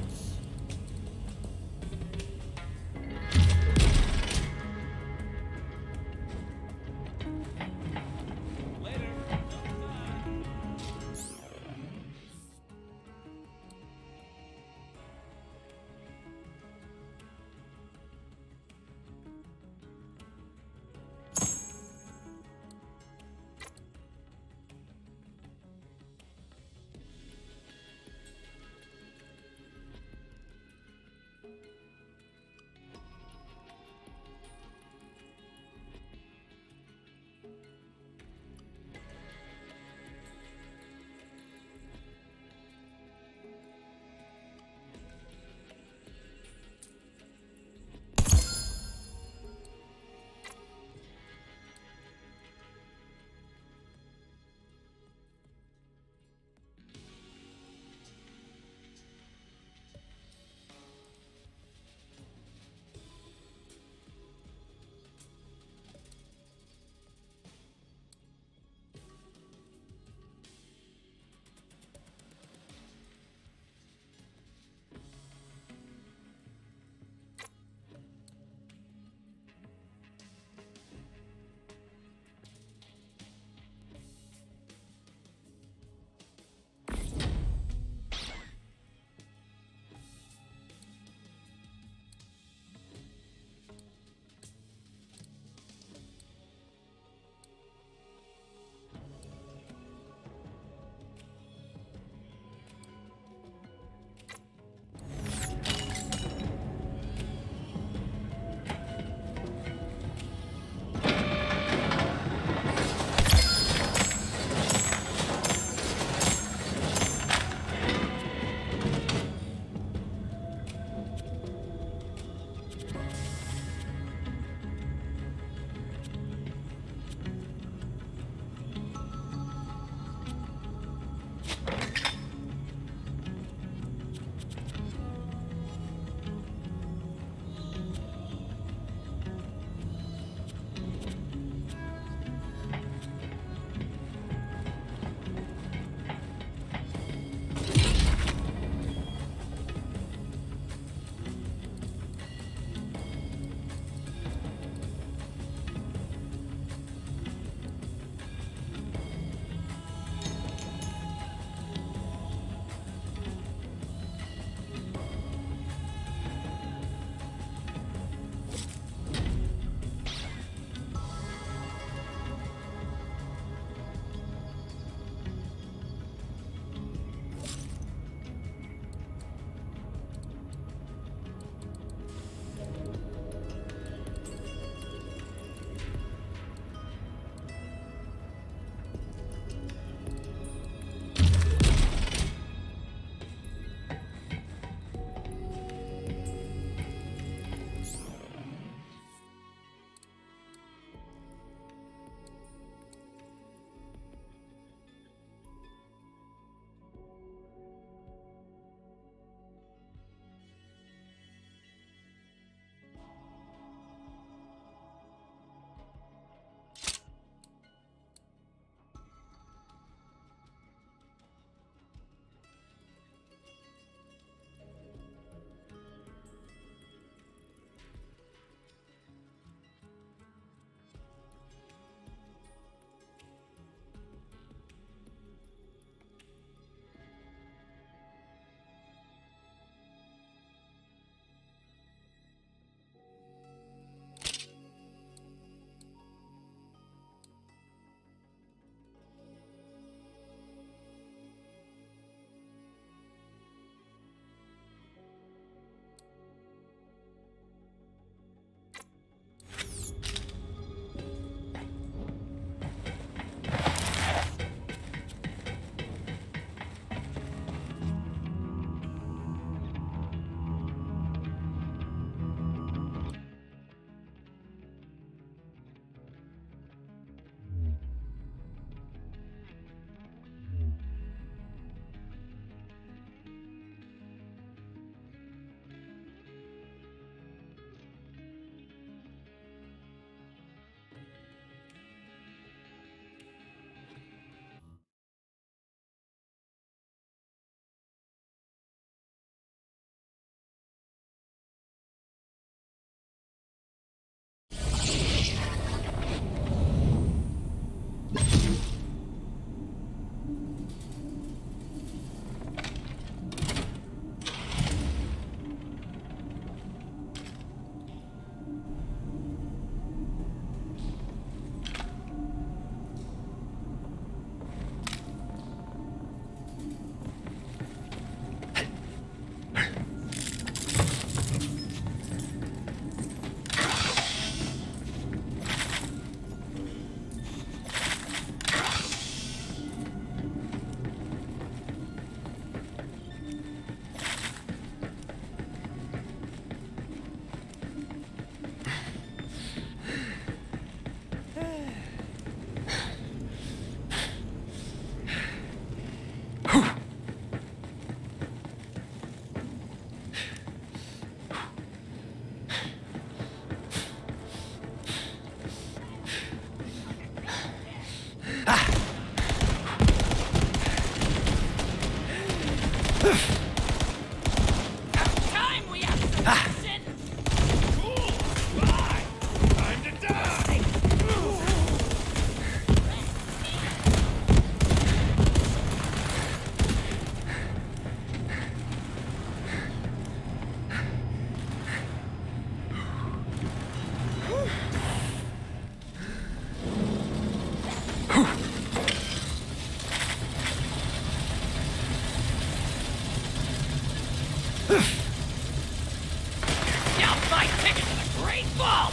Time we have some action! Cool! Bye! Time to die! Now my ticket to the Great Vault!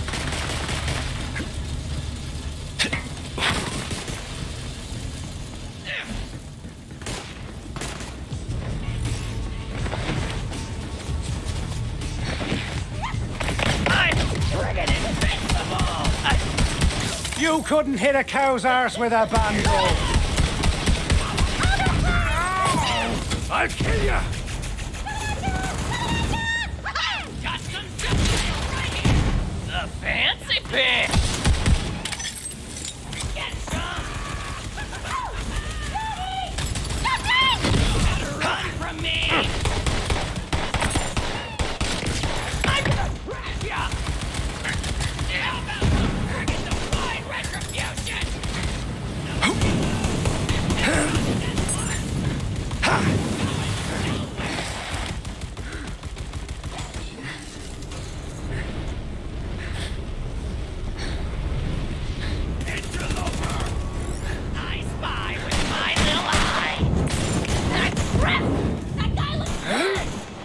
I'm friggin' invincible! You couldn't hit a cow's arse with a banjo. I'll kill ya! Got some justice right here! The fancy pants! Get some! Run from me! I'm gonna grab ya! How about some friggin' divine retribution? I spy with my little eye! That crap! That guy looks good!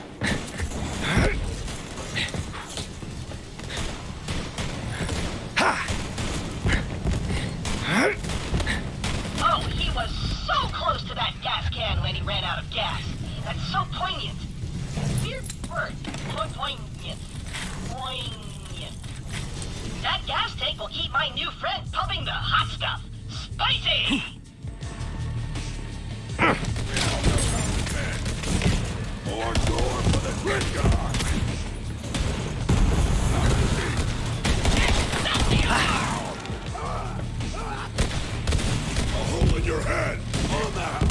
Oh, he was so close to that gas can when he ran out of gas. That's so poignant. Weird word. Po- Poignant. Poignant. That gas tank will keep my new friend pumping the hot stuff. Spicy! More door for the grid guard! A hole in your head! On that!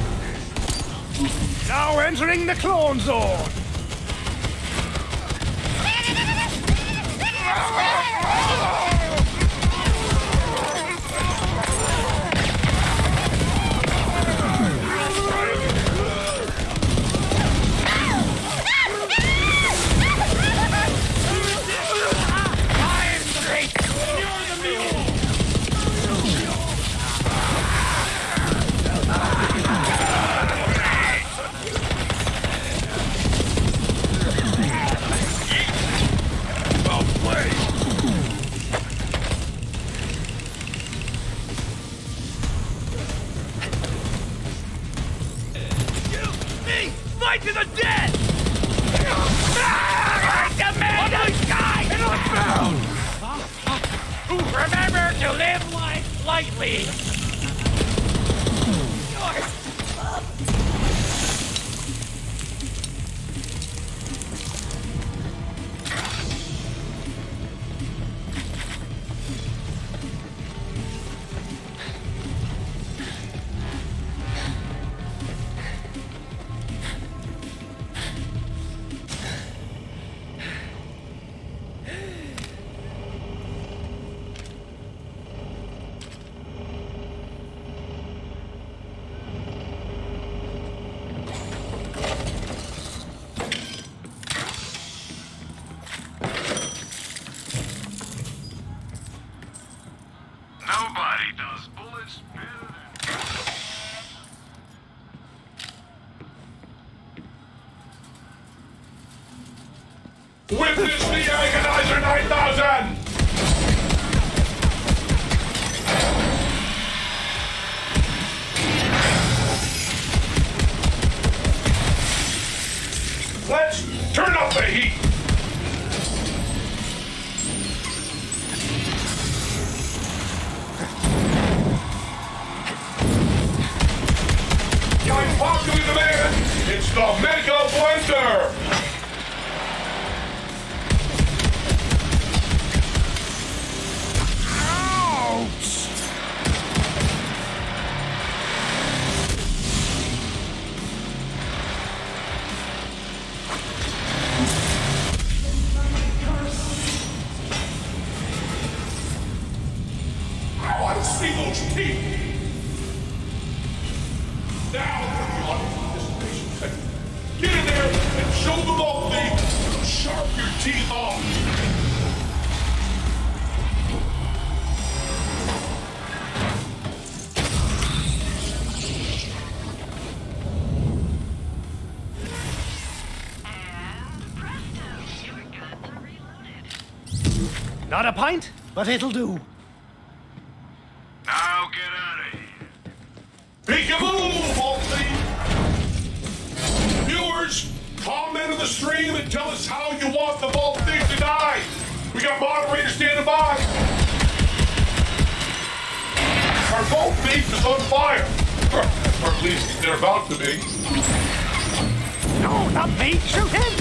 Now entering the clone zone. Fight to the death! I demand a sky! Remember to live life lightly! Nobody does bullets better than... Witness the Agonizer nine thousand! Let's turn up the heat! I'm popularly the man! It's the Mega Blender! Ouch! teeth off! Not a pint, but it'll do. Now get out of here. Peekaboo, Vault Thief! Viewers, comment in the stream and tell us how you want the Vault Thief to die. We got moderators standing by. Our Vault Thief is on fire. Or at least they're about to be. No, not me. Shoot him!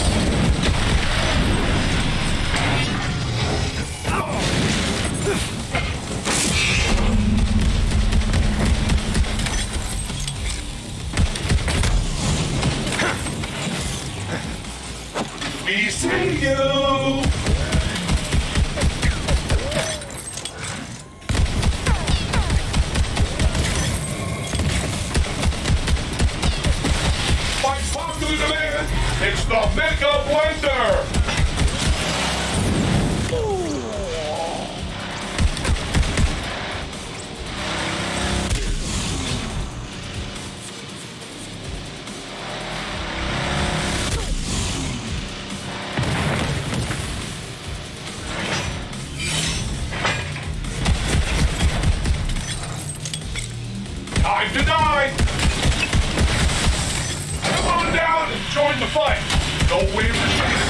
We see you! By popular demand, it's the Mega Blender! Time to die! Come on down and join the fight! No way to retreat it!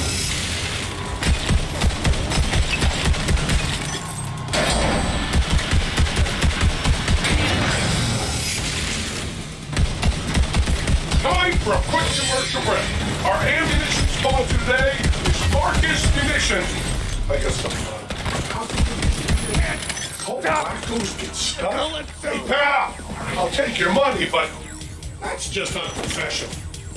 Time for a quick commercial break. Our ammunition sponsor today is Marcus Munition. I guess I'm not. Hold on, goes get stuck. Hey, pal, I'll take your money, but that's just unprofessional.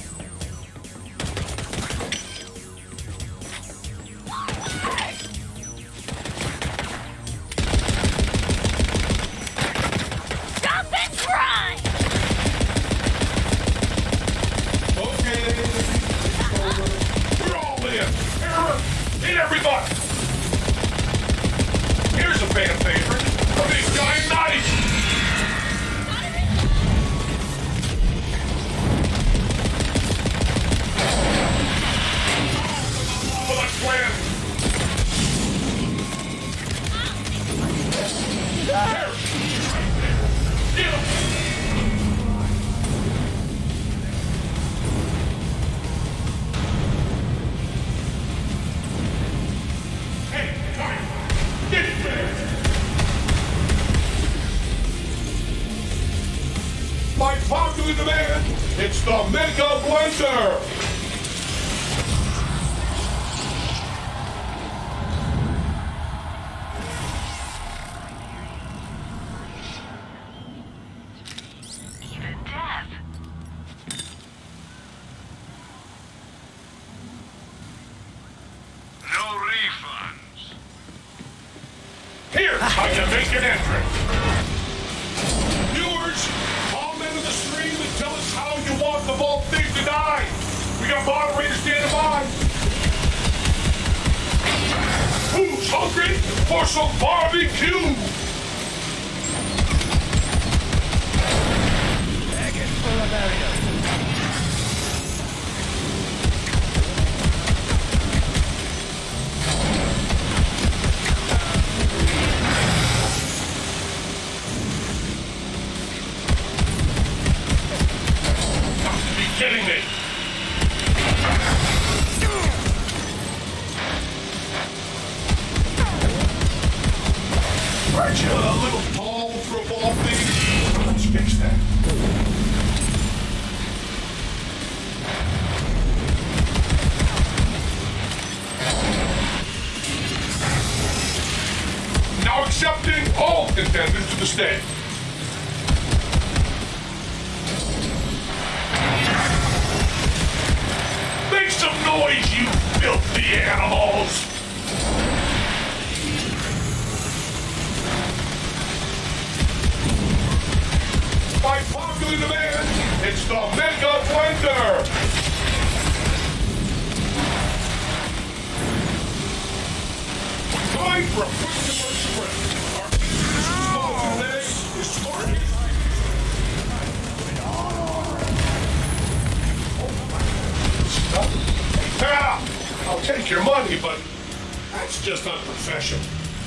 Stop and try! Okay, we're all in. Error, hit everybody. Here's a fan favorite, a big giant knife. Let's plan. There. Get him. Hey, fire. Get there. By popular demand, it's the Mega Blender. Even death. No refunds. Here, I can make an entrance. Viewers, comment in the stream and tell us how you want the Vault Thief to die. We got moderators standing by. Who's hungry for some barbecue? Baggage full of areas. Got to be kidding me. Aren't you a little tall for a Vault Thief? Let's fix that. Now accepting all contenders to the stage. Make some noise, you filthy animals! By popular demand, it's the Mega Blender! Time for a quick commercial break. Our sponsor today is Smart. Yeah, I'll take your money, but that's just unprofessional.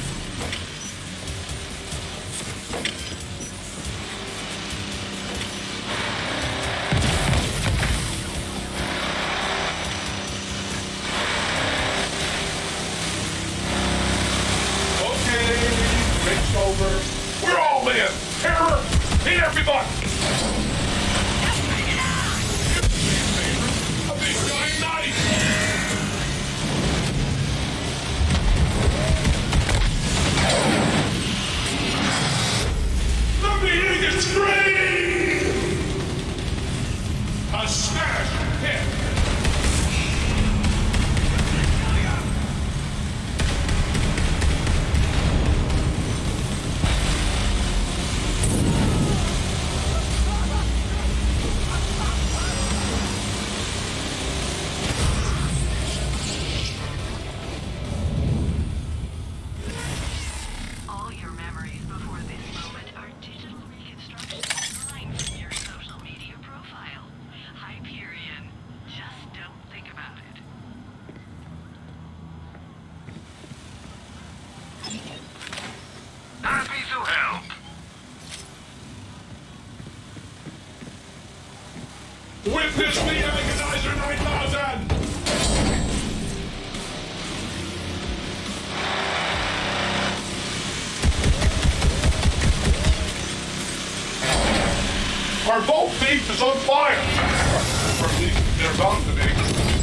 It's over. We're all in. Terror, hit everybody. A big giant knife. Let me hear you scream. A smash hit. Witness the Agonizer nine thousand! Our Vault Thief is on fire! Or at least they're about to be.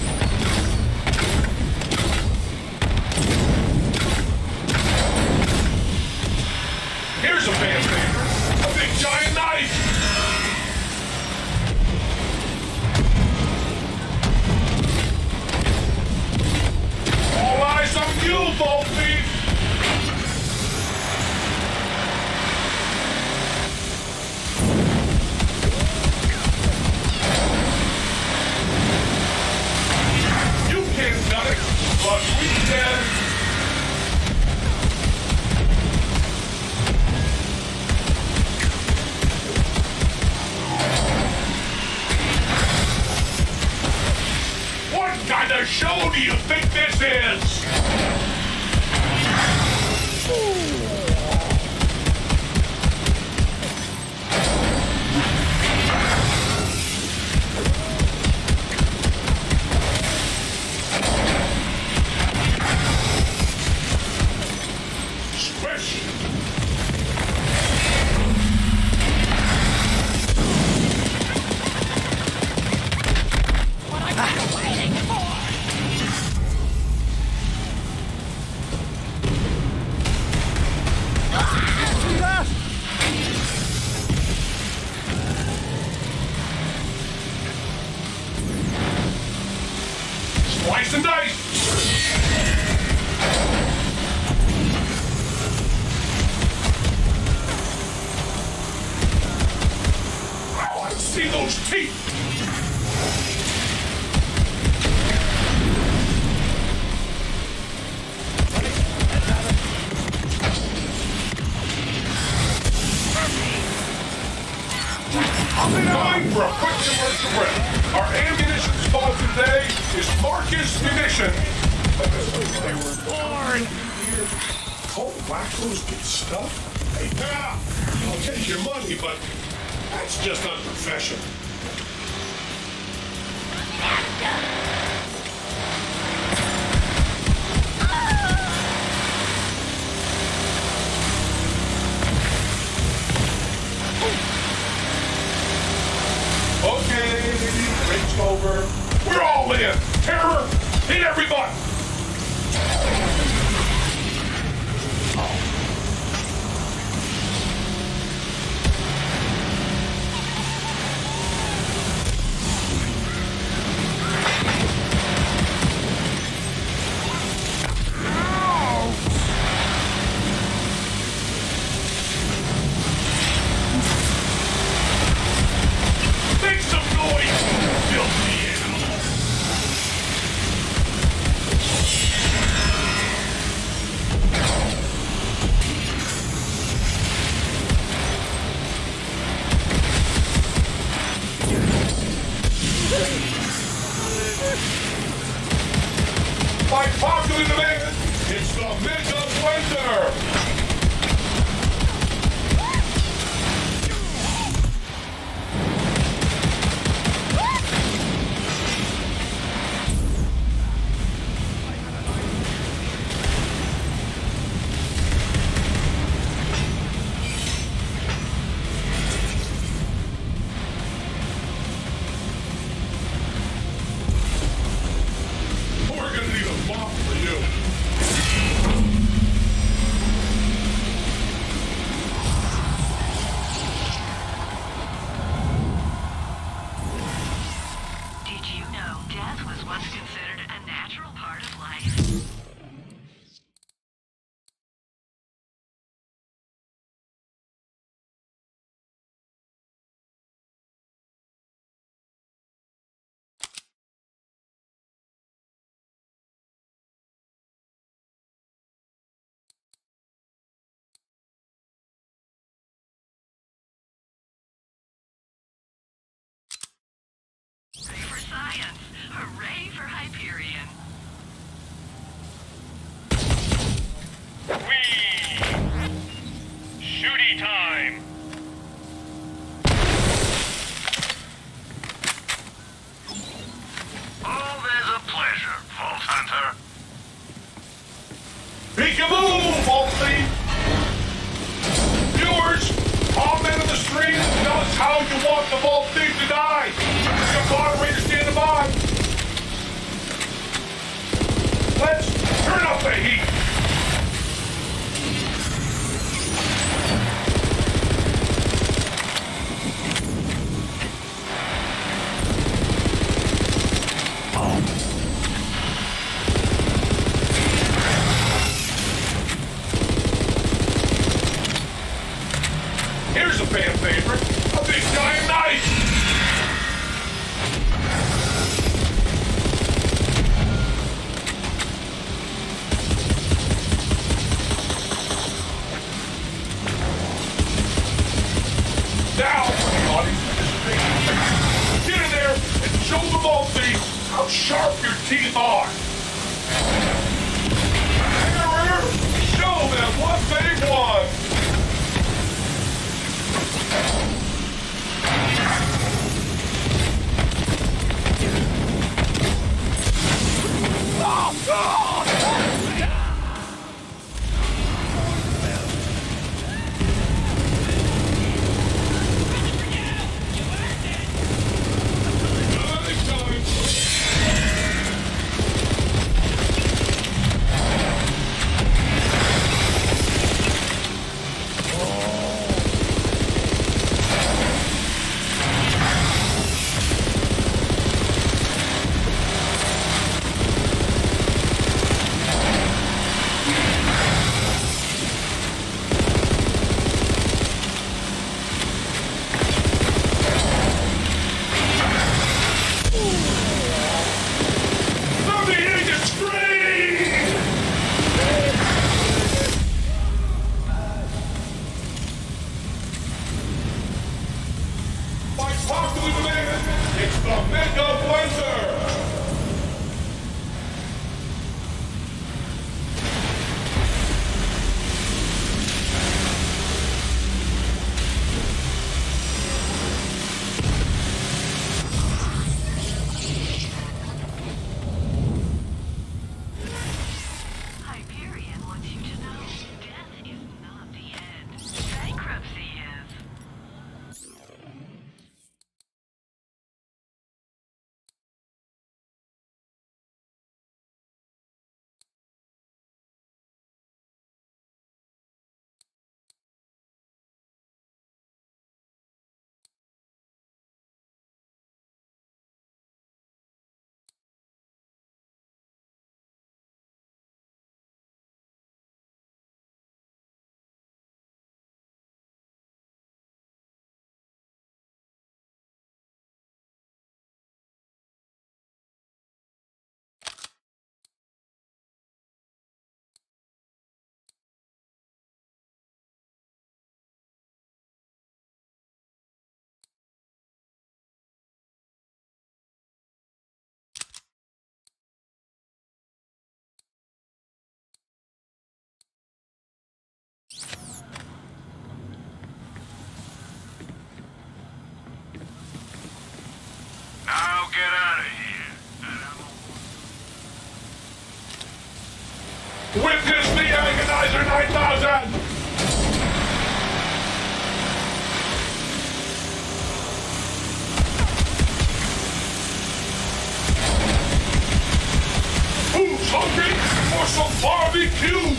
Here's a fan favorite! A big giant knife! All eyes on you, Vault Thief! You can't cut it, but we can. What kind of show do you think this is? Squish! What are you waiting for? Slice and dice! I want to see those teeth! Time for a quick commercial break. Our ammunition sponsor today is Marcus Munition. They were born. Cold wackos get stuff? Hey, pal, I'll take your money, but that's just unprofessional. Okay, break's over. We're all in. Terror, hit everybody. Make some noise, filthy animals. popular demand, it's the Mega Blender! We're gonna need a mop for you. Did you know death was once considered a natural part of life? Hooray for science! Hooray for Hyperion! Whee! Shooty time! Always a pleasure, Vault Hunter. Peekaboo, Vault Thief! Viewers, comment in the stream and tell us how you want the Vault Thief to die. The moderator standing by. Let's turn up the heat. Here's a fan favorite, a big giant knife! Now, for the audience participating, get in there and show the Vault Thief how sharp your teeth are! Mirror, show them what they want! It's the Mega Blender! thousand! Who's hungry for some barbecue?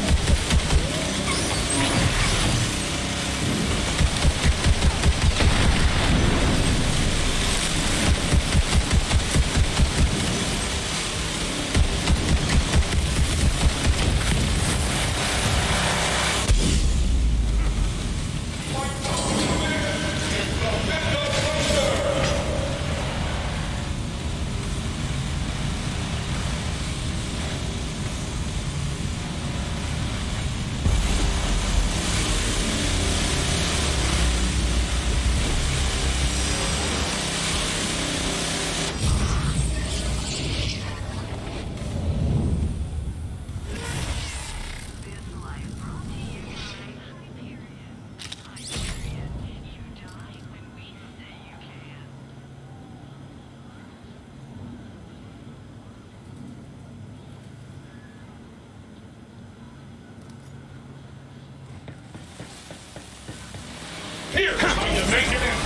Here's how you make it in.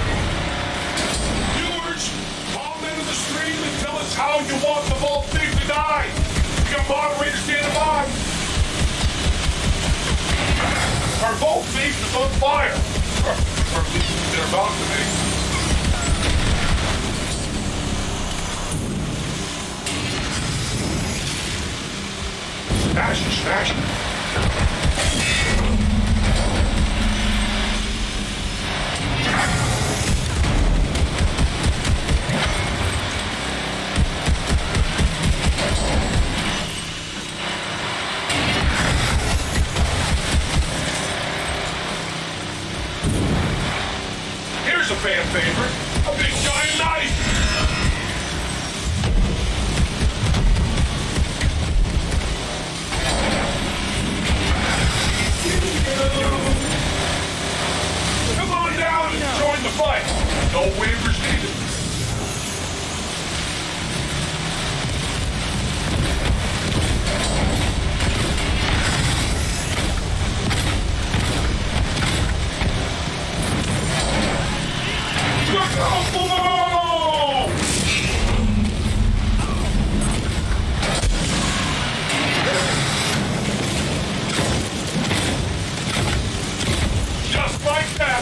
Viewers, comment in the stream and tell us how you want the Vault Thief to die. We got moderators standing by. Our Vault Thief is on fire. Or at least they're about to be. Smash it, smash it. Here's a fan favorite, a big giant knife! Come on down and join the fight! No waivers needed. Just like that!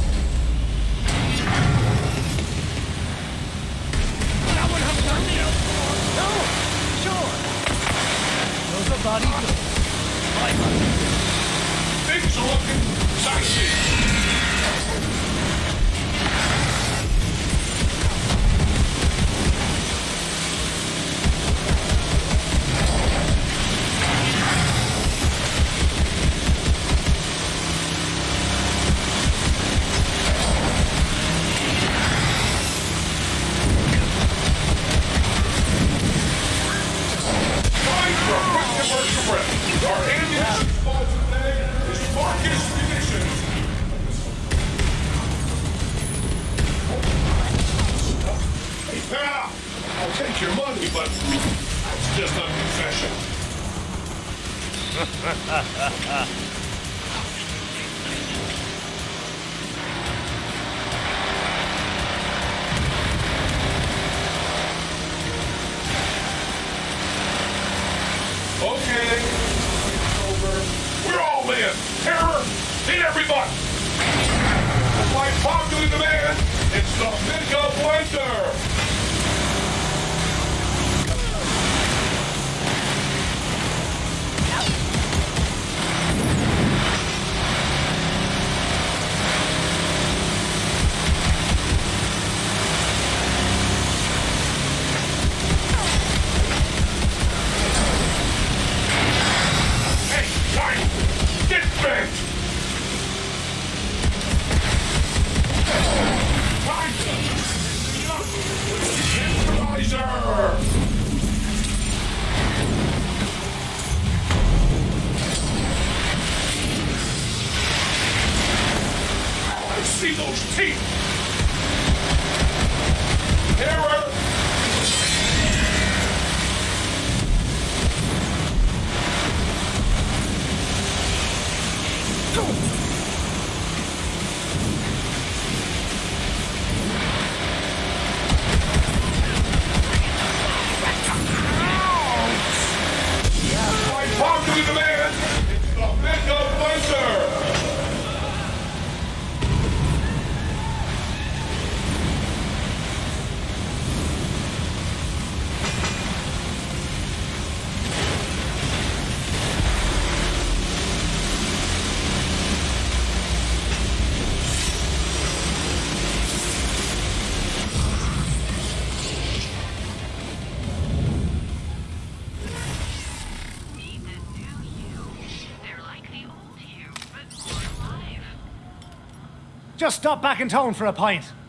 That one has done you. No, sure. Those are body good. Things are looking sexy! Our ammunition sponsor today is Marcus Munitions. Hey, pal, I'll take your money, but that's just a confession. Okay. We're all in! Terror! Hit everybody! By popular demand, it's the Mega Blender! Hey, guys! Get bent! Improviser! I see those teeth! Terror! Popular demand! It's the Mega Blazer! Just stop back in town for a pint.